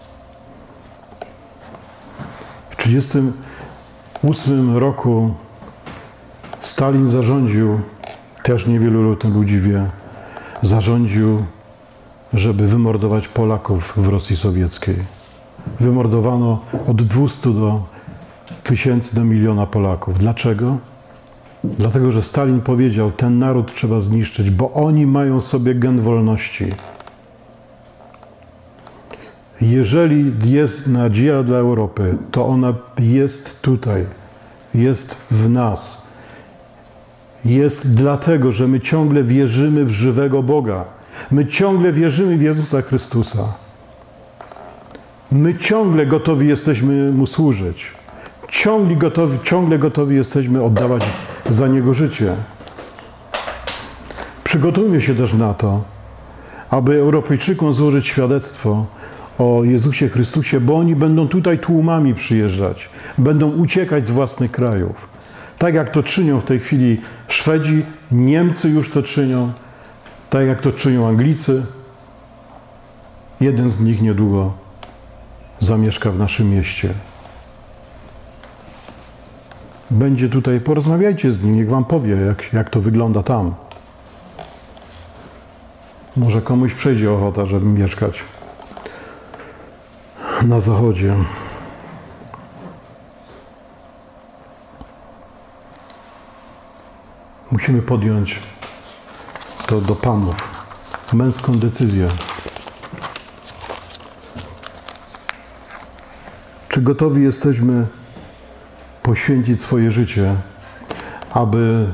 W 1938 roku Stalin zarządził, też niewielu o tym ludzi wie, zarządził, żeby wymordować Polaków w Rosji Sowieckiej. Wymordowano od 200 do 1000 do miliona Polaków. Dlaczego? Dlatego, że Stalin powiedział, ten naród trzeba zniszczyć, bo oni mają w sobie gen wolności. Jeżeli jest nadzieja dla Europy, to ona jest tutaj, jest w nas. Jest dlatego, że my ciągle wierzymy w żywego Boga. My ciągle wierzymy w Jezusa Chrystusa. My ciągle gotowi jesteśmy Mu służyć. Ciągle gotowi jesteśmy oddawać za Niego życie. Przygotujmy się też na to, aby Europejczykom złożyć świadectwo o Jezusie Chrystusie, bo oni będą tutaj tłumami przyjeżdżać, będą uciekać z własnych krajów. Tak jak to czynią w tej chwili Szwedzi, Niemcy już to czynią, tak jak to czynią Anglicy. Jeden z nich niedługo zamieszka w naszym mieście. Będzie tutaj, porozmawiajcie z nim, niech wam powie, jak to wygląda tam. Może komuś przejdzie ochota, żeby mieszkać na zachodzie. Musimy podjąć to do panów, męską decyzję. Czy gotowi jesteśmy poświęcić swoje życie, aby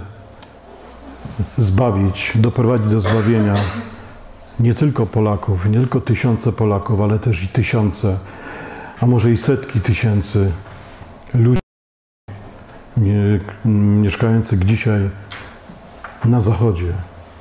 zbawić, doprowadzić do zbawienia nie tylko Polaków, nie tylko tysiące Polaków, ale też i tysiące, a może i setki tysięcy ludzi mieszkających dzisiaj na Zachodzie.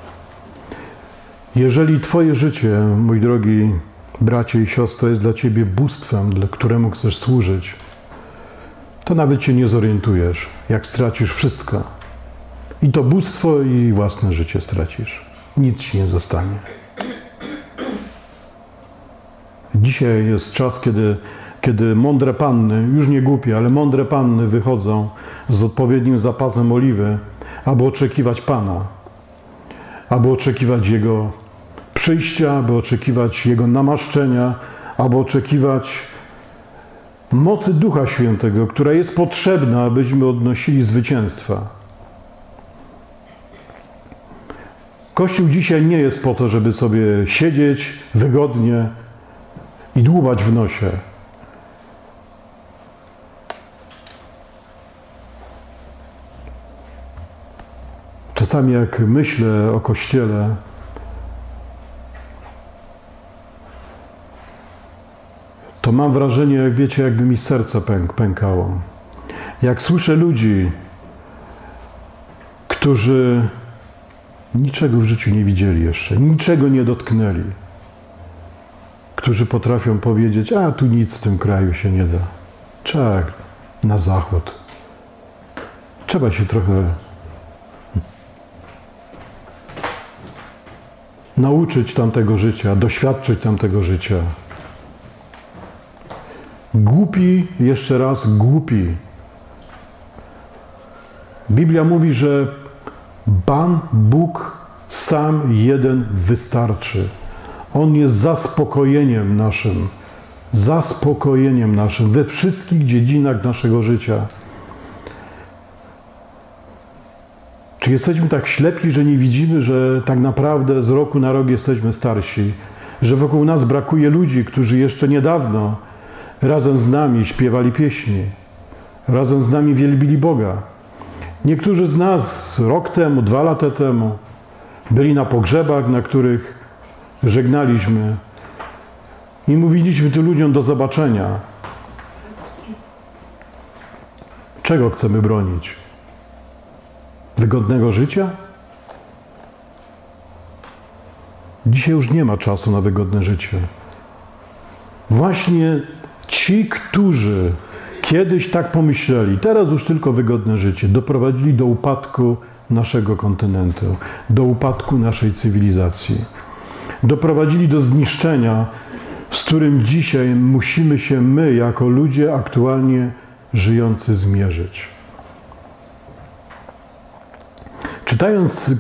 Jeżeli Twoje życie, mój drogi bracie i siostro, jest dla Ciebie bóstwem, dla któremu chcesz służyć, to nawet się nie zorientujesz, jak stracisz wszystko. I to bóstwo, i własne życie stracisz. Nic Ci nie zostanie. Dzisiaj jest czas, kiedy mądre panny, już nie głupie, ale mądre panny wychodzą z odpowiednim zapasem oliwy, aby oczekiwać Pana, aby oczekiwać Jego przyjścia, aby oczekiwać Jego namaszczenia, aby oczekiwać mocy Ducha Świętego, która jest potrzebna, abyśmy odnosili zwycięstwa. Kościół dzisiaj nie jest po to, żeby sobie siedzieć wygodnie i dłubać w nosie. Czasami jak myślę o Kościele, to mam wrażenie, jak wiecie, jakby mi serce pękało. Jak słyszę ludzi, którzy niczego w życiu nie widzieli jeszcze, niczego nie dotknęli, którzy potrafią powiedzieć, a tu nic w tym kraju się nie da. Trzeba na zachód. Trzeba się trochę nauczyć tamtego życia, doświadczyć tamtego życia. Głupi, jeszcze raz głupi. Biblia mówi, że Pan Bóg sam jeden wystarczy. On jest zaspokojeniem naszym we wszystkich dziedzinach naszego życia. Czy jesteśmy tak ślepi, że nie widzimy, że tak naprawdę z roku na rok jesteśmy starsi, że wokół nas brakuje ludzi, którzy jeszcze niedawno razem z nami śpiewali pieśni, razem z nami wielbili Boga. Niektórzy z nas rok temu, 2 lata temu byli na pogrzebach, na których żegnaliśmy i mówiliśmy tym ludziom do zobaczenia. Czego chcemy bronić? Wygodnego życia? Dzisiaj już nie ma czasu na wygodne życie. Właśnie ci, którzy kiedyś tak pomyśleli, teraz już tylko wygodne życie, doprowadzili do upadku naszego kontynentu, do upadku naszej cywilizacji. Doprowadzili do zniszczenia, z którym dzisiaj musimy się my, jako ludzie aktualnie żyjący, zmierzyć. Czytając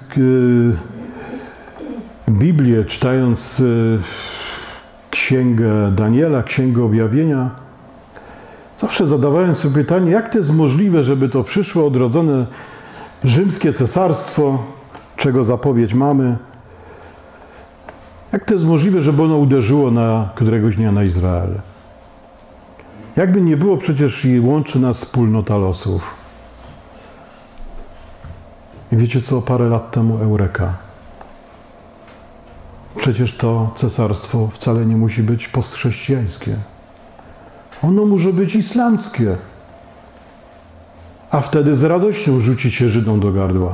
Biblię, czytając Księgę Daniela, Księgę Objawienia, zawsze zadawałem sobie pytanie, jak to jest możliwe, żeby to przyszło odrodzone rzymskie cesarstwo, czego zapowiedź mamy, jak to jest możliwe, żeby ono uderzyło któregoś dnia na Izrael? Jakby nie było, przecież i łączy nas wspólnota losów. I wiecie co, parę lat temu Eureka. Przecież to cesarstwo wcale nie musi być postchrześcijańskie. Ono może być islamskie. A wtedy z radością rzuci się Żydom do gardła.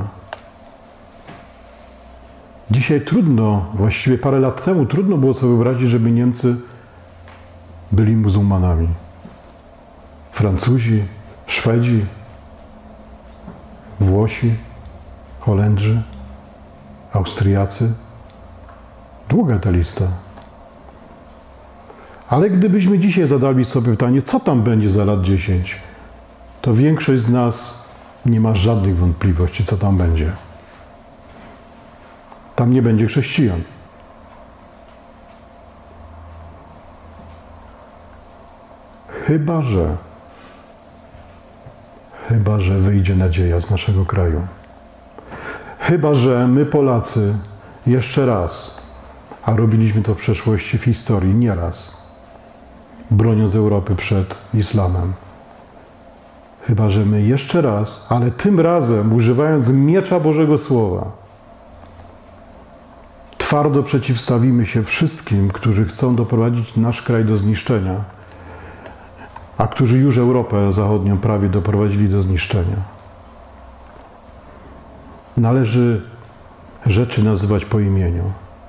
Dzisiaj trudno, właściwie parę lat temu trudno było sobie wyobrazić, żeby Niemcy byli muzułmanami. Francuzi, Szwedzi, Włosi, Holendrzy, Austriacy. Długa ta lista. Ale gdybyśmy dzisiaj zadali sobie pytanie, co tam będzie za lat 10, to większość z nas nie ma żadnych wątpliwości, co tam będzie. Tam nie będzie chrześcijan. Chyba że wyjdzie nadzieja z naszego kraju. Chyba że my Polacy jeszcze raz, a robiliśmy to w przeszłości w historii nieraz, broniąc Europy przed islamem. Chyba że my jeszcze raz, ale tym razem używając miecza Bożego Słowa, twardo przeciwstawimy się wszystkim, którzy chcą doprowadzić nasz kraj do zniszczenia, a którzy już Europę Zachodnią prawie doprowadzili do zniszczenia. Należy rzeczy nazywać po imieniu.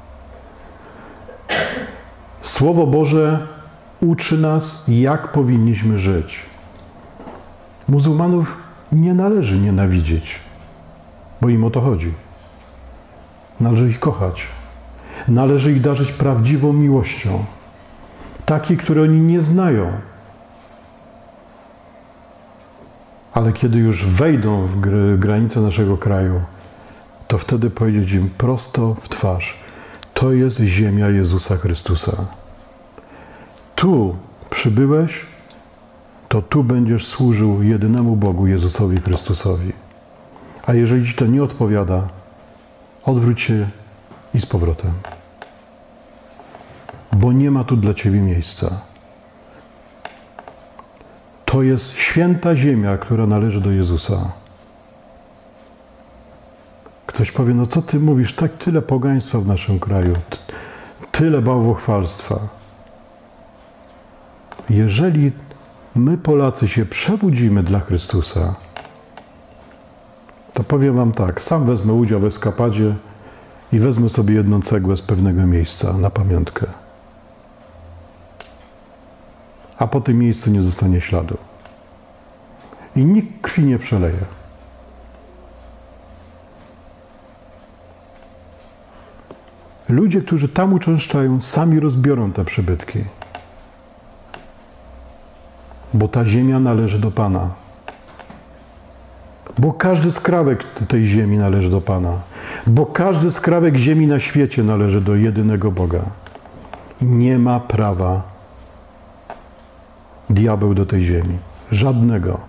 Słowo Boże uczy nas, jak powinniśmy żyć. Muzułmanów nie należy nienawidzić, bo im o to chodzi. Należy ich kochać. Należy ich darzyć prawdziwą miłością. Takiej, której oni nie znają. Ale kiedy już wejdą w granice naszego kraju, to wtedy powiedzieć im prosto w twarz: to jest ziemia Jezusa Chrystusa. Tu przybyłeś, to tu będziesz służył jedynemu Bogu, Jezusowi Chrystusowi. A jeżeli ci to nie odpowiada, odwróć się i z powrotem. Bo nie ma tu dla ciebie miejsca. To jest święta ziemia, która należy do Jezusa. Ktoś powie: no co ty mówisz, tak tyle pogaństwa w naszym kraju, tyle bałwochwalstwa. Jeżeli my Polacy się przebudzimy dla Chrystusa, to powiem wam tak, sam wezmę udział w eskapadzie i wezmę sobie jedną cegłę z pewnego miejsca na pamiątkę. A po tym miejscu nie zostanie śladu. I nikt krwi nie przeleje. Ludzie, którzy tam uczęszczają, sami rozbiorą te przybytki. Bo ta ziemia należy do Pana. Bo każdy skrawek tej ziemi należy do Pana. Bo każdy skrawek ziemi na świecie należy do jedynego Boga. I nie ma prawa diabeł do tej ziemi. Żadnego.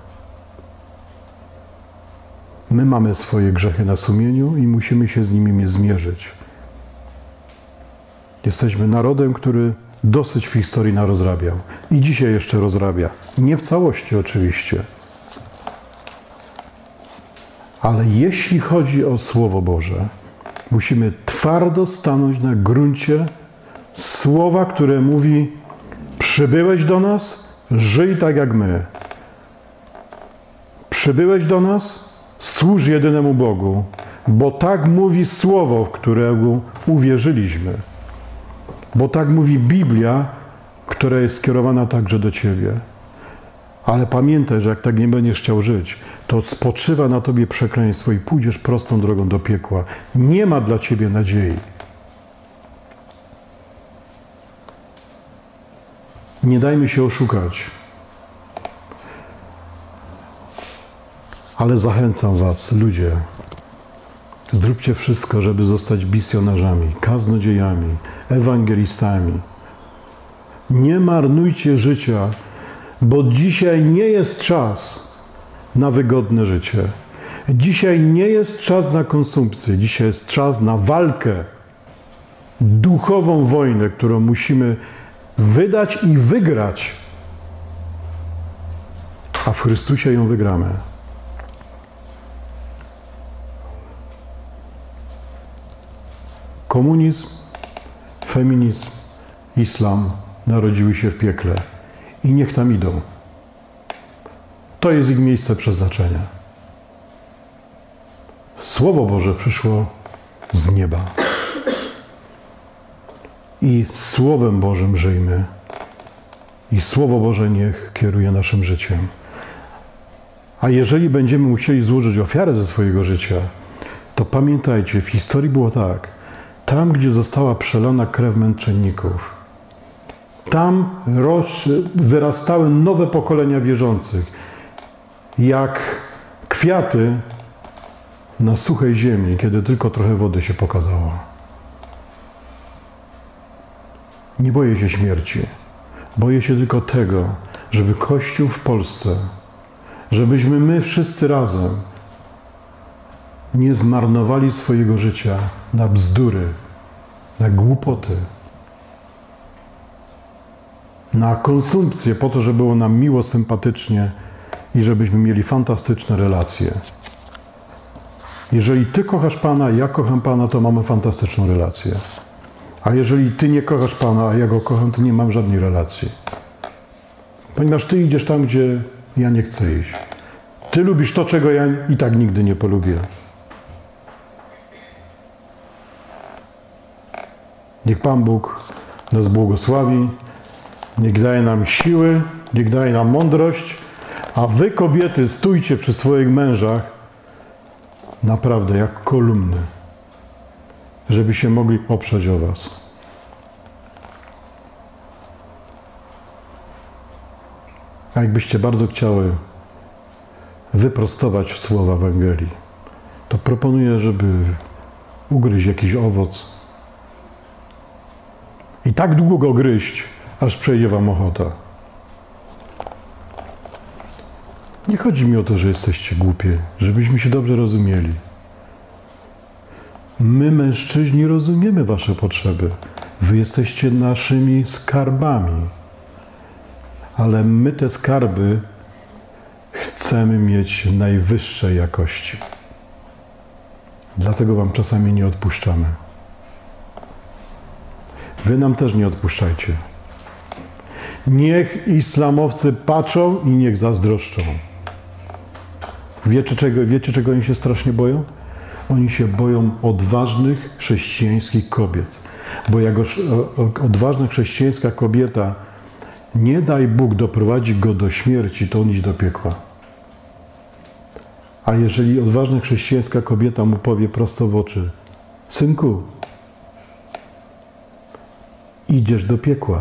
My mamy swoje grzechy na sumieniu i musimy się z nimi zmierzyć. Jesteśmy narodem, który dosyć w historii narozrabiał. I dzisiaj jeszcze rozrabia. Nie w całości oczywiście. Ale jeśli chodzi o Słowo Boże, musimy twardo stanąć na gruncie Słowa, które mówi: przybyłeś do nas, żyj tak jak my. Przybyłeś do nas, służ jedynemu Bogu, bo tak mówi Słowo, w którego uwierzyliśmy. Bo tak mówi Biblia, która jest skierowana także do ciebie. Ale pamiętaj, że jak tak nie będziesz chciał żyć, to spoczywa na tobie przekleństwo i pójdziesz prostą drogą do piekła. Nie ma dla ciebie nadziei. Nie dajmy się oszukać. Ale zachęcam was, ludzie, zróbcie wszystko, żeby zostać misjonarzami, kaznodziejami, ewangelistami. Nie marnujcie życia, bo dzisiaj nie jest czas na wygodne życie. Dzisiaj nie jest czas na konsumpcję. Dzisiaj jest czas na walkę. Duchową wojnę, którą musimy wydać i wygrać. A w Chrystusie ją wygramy. Komunizm, feminizm, islam narodziły się w piekle i niech tam idą. To jest ich miejsce przeznaczenia. Słowo Boże przyszło z nieba. I Słowem Bożym żyjmy. I Słowo Boże niech kieruje naszym życiem. A jeżeli będziemy musieli złożyć ofiarę ze swojego życia, to pamiętajcie, w historii było tak. Tam, gdzie została przelana krew męczenników, tam wyrastały nowe pokolenia wierzących, jak kwiaty na suchej ziemi, kiedy tylko trochę wody się pokazało. Nie boję się śmierci. Boję się tylko tego, żeby Kościół w Polsce, żebyśmy my wszyscy razem nie zmarnowali swojego życia na bzdury, na głupoty, na konsumpcję po to, żeby było nam miło, sympatycznie i żebyśmy mieli fantastyczne relacje. Jeżeli Ty kochasz Pana, ja kocham Pana, to mamy fantastyczną relację. A jeżeli Ty nie kochasz Pana, a ja Go kocham, to nie mam żadnej relacji. Ponieważ Ty idziesz tam, gdzie ja nie chcę iść. Ty lubisz to, czego ja i tak nigdy nie polubię. Niech Pan Bóg nas błogosławi, niech daje nam siły, niech daje nam mądrość, a wy, kobiety, stójcie przy swoich mężach naprawdę jak kolumny, żeby się mogli oprzeć o was. A jakbyście bardzo chciały wyprostować słowa Ewangelii, to proponuję, żeby ugryźć jakiś owoc i tak długo go gryźć, aż przejdzie wam ochota. Nie chodzi mi o to, że jesteście głupie, żebyśmy się dobrze rozumieli. My, mężczyźni, rozumiemy wasze potrzeby. Wy jesteście naszymi skarbami. Ale my te skarby chcemy mieć najwyższej jakości. Dlatego wam czasami nie odpuszczamy. Wy nam też nie odpuszczajcie. Niech islamowcy patrzą i niech zazdroszczą. Wiecie, czego oni się strasznie boją? Oni się boją odważnych chrześcijańskich kobiet. Bo jak odważna chrześcijańska kobieta, nie daj Bóg, doprowadzi go do śmierci, to on idzie do piekła. A jeżeli odważna chrześcijańska kobieta mu powie prosto w oczy: synku, idziesz do piekła,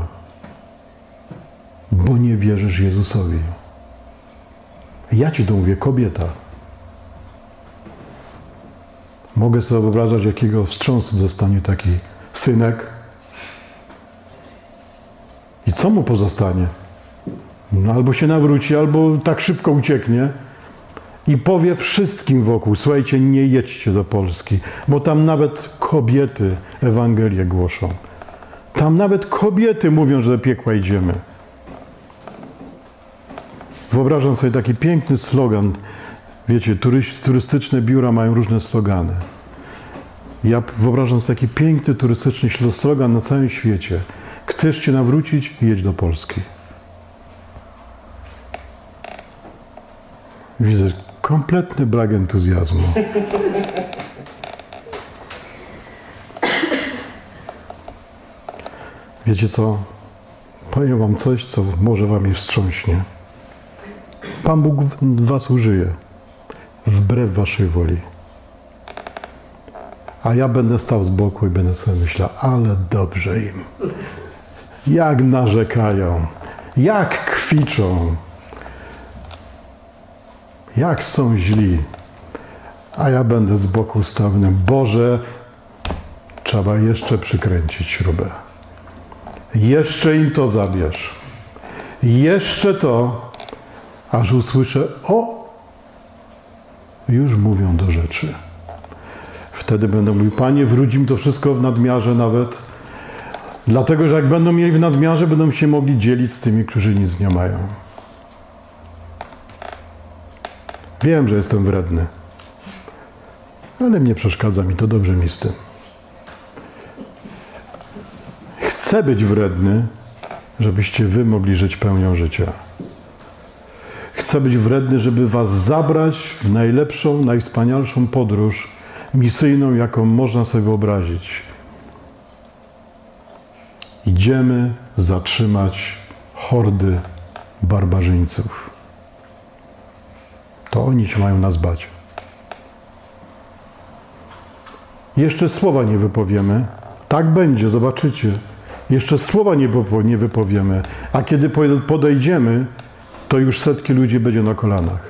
bo nie wierzysz Jezusowi. Ja ci to mówię, kobieta. Mogę sobie wyobrażać, jakiego wstrząsu dostanie taki synek. I co mu pozostanie? No, albo się nawróci, albo tak szybko ucieknie i powie wszystkim wokół: słuchajcie, nie jedźcie do Polski, bo tam nawet kobiety Ewangelię głoszą. Tam nawet kobiety mówią, że do piekła idziemy. Wyobrażam sobie taki piękny slogan. Wiecie, turystyczne biura mają różne slogany. Ja wyobrażam sobie taki piękny turystyczny slogan na całym świecie. Chcesz się nawrócić? Jedź do Polski. Widzę kompletny brak entuzjazmu. Wiecie co? Powiem wam coś, co może wam je wstrząśnie. Pan Bóg was użyje. Wbrew waszej woli. A ja będę stał z boku i będę sobie myślał: ale dobrze im. Jak narzekają. Jak kwiczą. Jak są źli. A ja będę z boku stawny: Boże, trzeba jeszcze przykręcić śrubę. Jeszcze im to zabierz. Jeszcze to, aż usłyszę: o, już mówią do rzeczy. Wtedy będę mówił: Panie, wróć im to wszystko w nadmiarze nawet. Dlatego, że jak będą mieli w nadmiarze, będą się mogli dzielić z tymi, którzy nic nie mają. Wiem, że jestem wredny. Ale nie przeszkadza mi to, dobrze mi z tym. Chcę być wredny, żebyście wy mogli żyć pełnią życia. Chcę być wredny, żeby was zabrać w najlepszą, najwspanialszą podróż misyjną, jaką można sobie wyobrazić. Idziemy zatrzymać hordy barbarzyńców. To oni się mają nas bać. Jeszcze słowa nie wypowiemy. Tak będzie, zobaczycie. Jeszcze słowa nie wypowiemy. A kiedy podejdziemy, to już setki ludzi będzie na kolanach.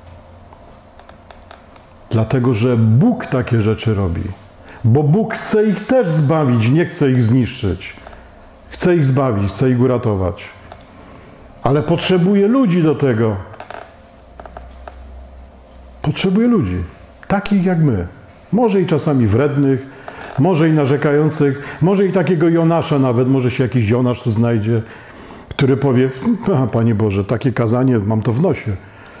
Dlatego, że Bóg takie rzeczy robi. Bo Bóg chce ich też zbawić, nie chce ich zniszczyć. Chce ich zbawić, chce ich uratować. Ale potrzebuje ludzi do tego. Potrzebuje ludzi. takich jak my. Może i czasami wrednych, może i narzekających, może i takiego Jonasza nawet, może się jakiś Jonasz tu znajdzie, który powie, Panie Boże, takie kazanie, mam to w nosie.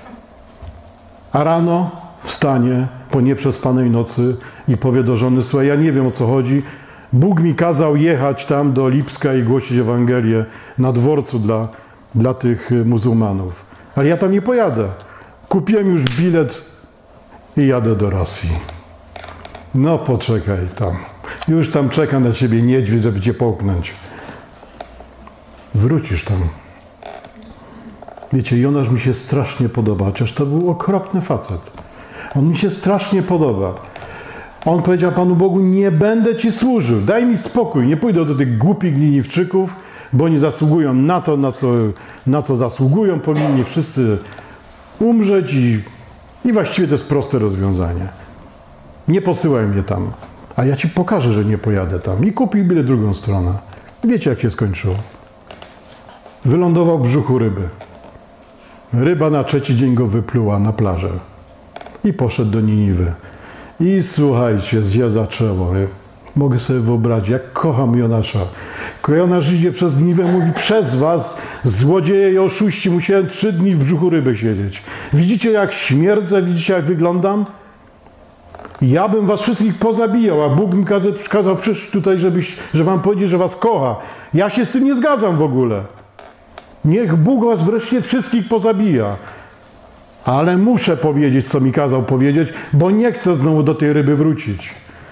A rano wstanie po nieprzespanej nocy i powie do żony, słuchaj, ja nie wiem, o co chodzi, Bóg mi kazał jechać tam do Lipska i głosić Ewangelię na dworcu dla tych muzułmanów. Ale ja tam nie pojadę. Kupiłem już bilet i jadę do Rosji. No poczekaj tam. Już tam czeka na ciebie niedźwiedź, żeby cię połknąć. Wrócisz tam. Wiecie, Jonasz mi się strasznie podoba, chociaż to był okropny facet. On mi się strasznie podoba. On powiedział Panu Bogu, nie będę Ci służył, daj mi spokój, nie pójdę do tych głupich Niniwczyków, bo oni zasługują na to, na co zasługują, powinni wszyscy umrzeć i właściwie to jest proste rozwiązanie. Nie posyłaj mnie tam, a ja Ci pokażę, że nie pojadę tam. I kupił bilet drugą stronę. Wiecie, jak się skończyło? Wylądował w brzuchu ryby. Ryba na trzeci dzień go wypluła na plażę i poszedł do Niniwy. I słuchajcie, się zaczęło. Mogę sobie wyobrazić, jak kocham Jonasza. Jonasz idzie przez Niniwę, mówi, przez was, złodzieje i oszuści, musiałem 3 dni w brzuchu ryby siedzieć. Widzicie, jak śmierdzę, widzicie, jak wyglądam? Ja bym was wszystkich pozabijał, a Bóg mi kazał przyjść tutaj, żeby wam powiedzieć, że was kocha. Ja się z tym nie zgadzam w ogóle. Niech Bóg was wreszcie wszystkich pozabija. Ale muszę powiedzieć, co mi kazał powiedzieć, bo nie chcę znowu do tej ryby wrócić.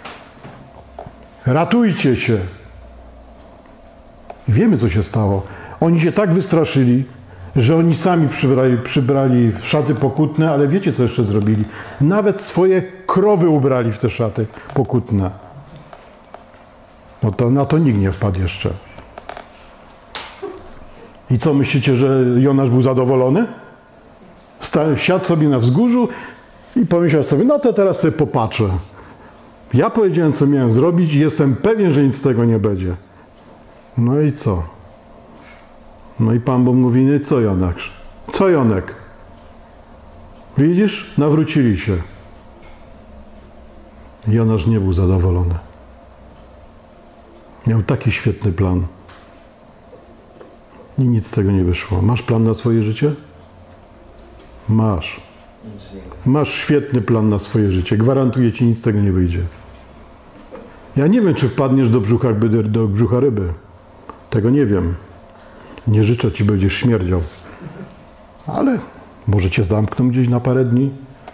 Ratujcie się. I wiemy, co się stało. Oni się tak wystraszyli, że oni sami przybrali szaty pokutne, ale wiecie, co jeszcze zrobili? Nawet swoje krowy ubrali w te szaty pokutne. No to na to nikt nie wpadł jeszcze. I co, myślicie, że Jonasz był zadowolony? Siadł sobie na wzgórzu i pomyślał sobie, no to teraz sobie popatrzę. Ja powiedziałem, co miałem zrobić i jestem pewien, że nic z tego nie będzie. No i co? No i Pan Bóg mówi, no co Jonak? Co Jonek? Widzisz? Nawrócili się. Jonasz nie był zadowolony. Miał taki świetny plan. I nic z tego nie wyszło. Masz plan na swoje życie? Masz. Masz świetny plan na swoje życie. Gwarantuję Ci, nic z tego nie wyjdzie. Ja nie wiem, czy wpadniesz do brzucha ryby. Tego nie wiem. Nie życzę Ci, będziesz śmierdział. Ale może Cię zamkną gdzieś na parę dni.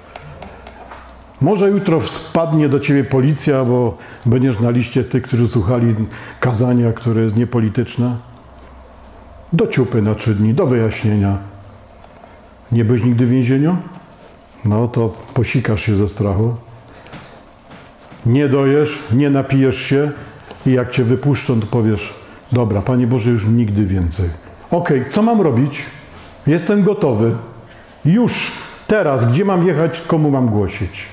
Może jutro wpadnie do Ciebie policja, bo będziesz na liście tych, którzy słuchali kazania, które jest niepolityczne. Do ciupy na 3 dni, do wyjaśnienia. Nie byłeś nigdy w więzieniu? No to posikasz się ze strachu. Nie dojesz, nie napijesz się i jak Cię wypuszczą, to powiesz, dobra, Panie Boże, już nigdy więcej. Okej, co mam robić? Jestem gotowy. Już, teraz, gdzie mam jechać, komu mam głosić?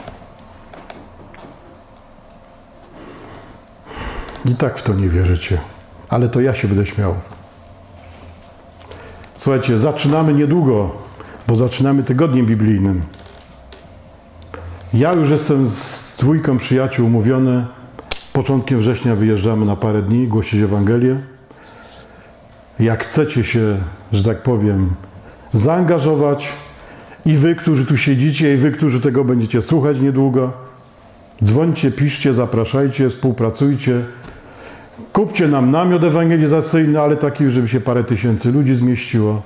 I tak w to nie wierzycie. Ale to ja się będę śmiał. Słuchajcie, zaczynamy niedługo, bo zaczynamy tygodniem biblijnym. Ja już jestem z 2 przyjaciół umówiony. Początkiem września wyjeżdżamy na parę dni, głosić Ewangelię. Jak chcecie się, że tak powiem, zaangażować i wy, którzy tu siedzicie, i wy, którzy tego będziecie słuchać niedługo, dzwońcie, piszcie, zapraszajcie, współpracujcie. Kupcie nam namiot ewangelizacyjny, ale taki, żeby się parę tysięcy ludzi zmieściło.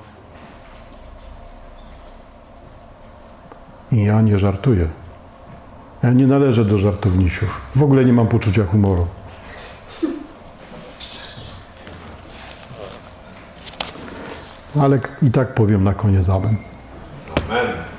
I ja nie żartuję. Ja nie należę do żartownisiów. W ogóle nie mam poczucia humoru. Ale i tak powiem na koniec amen. Amen.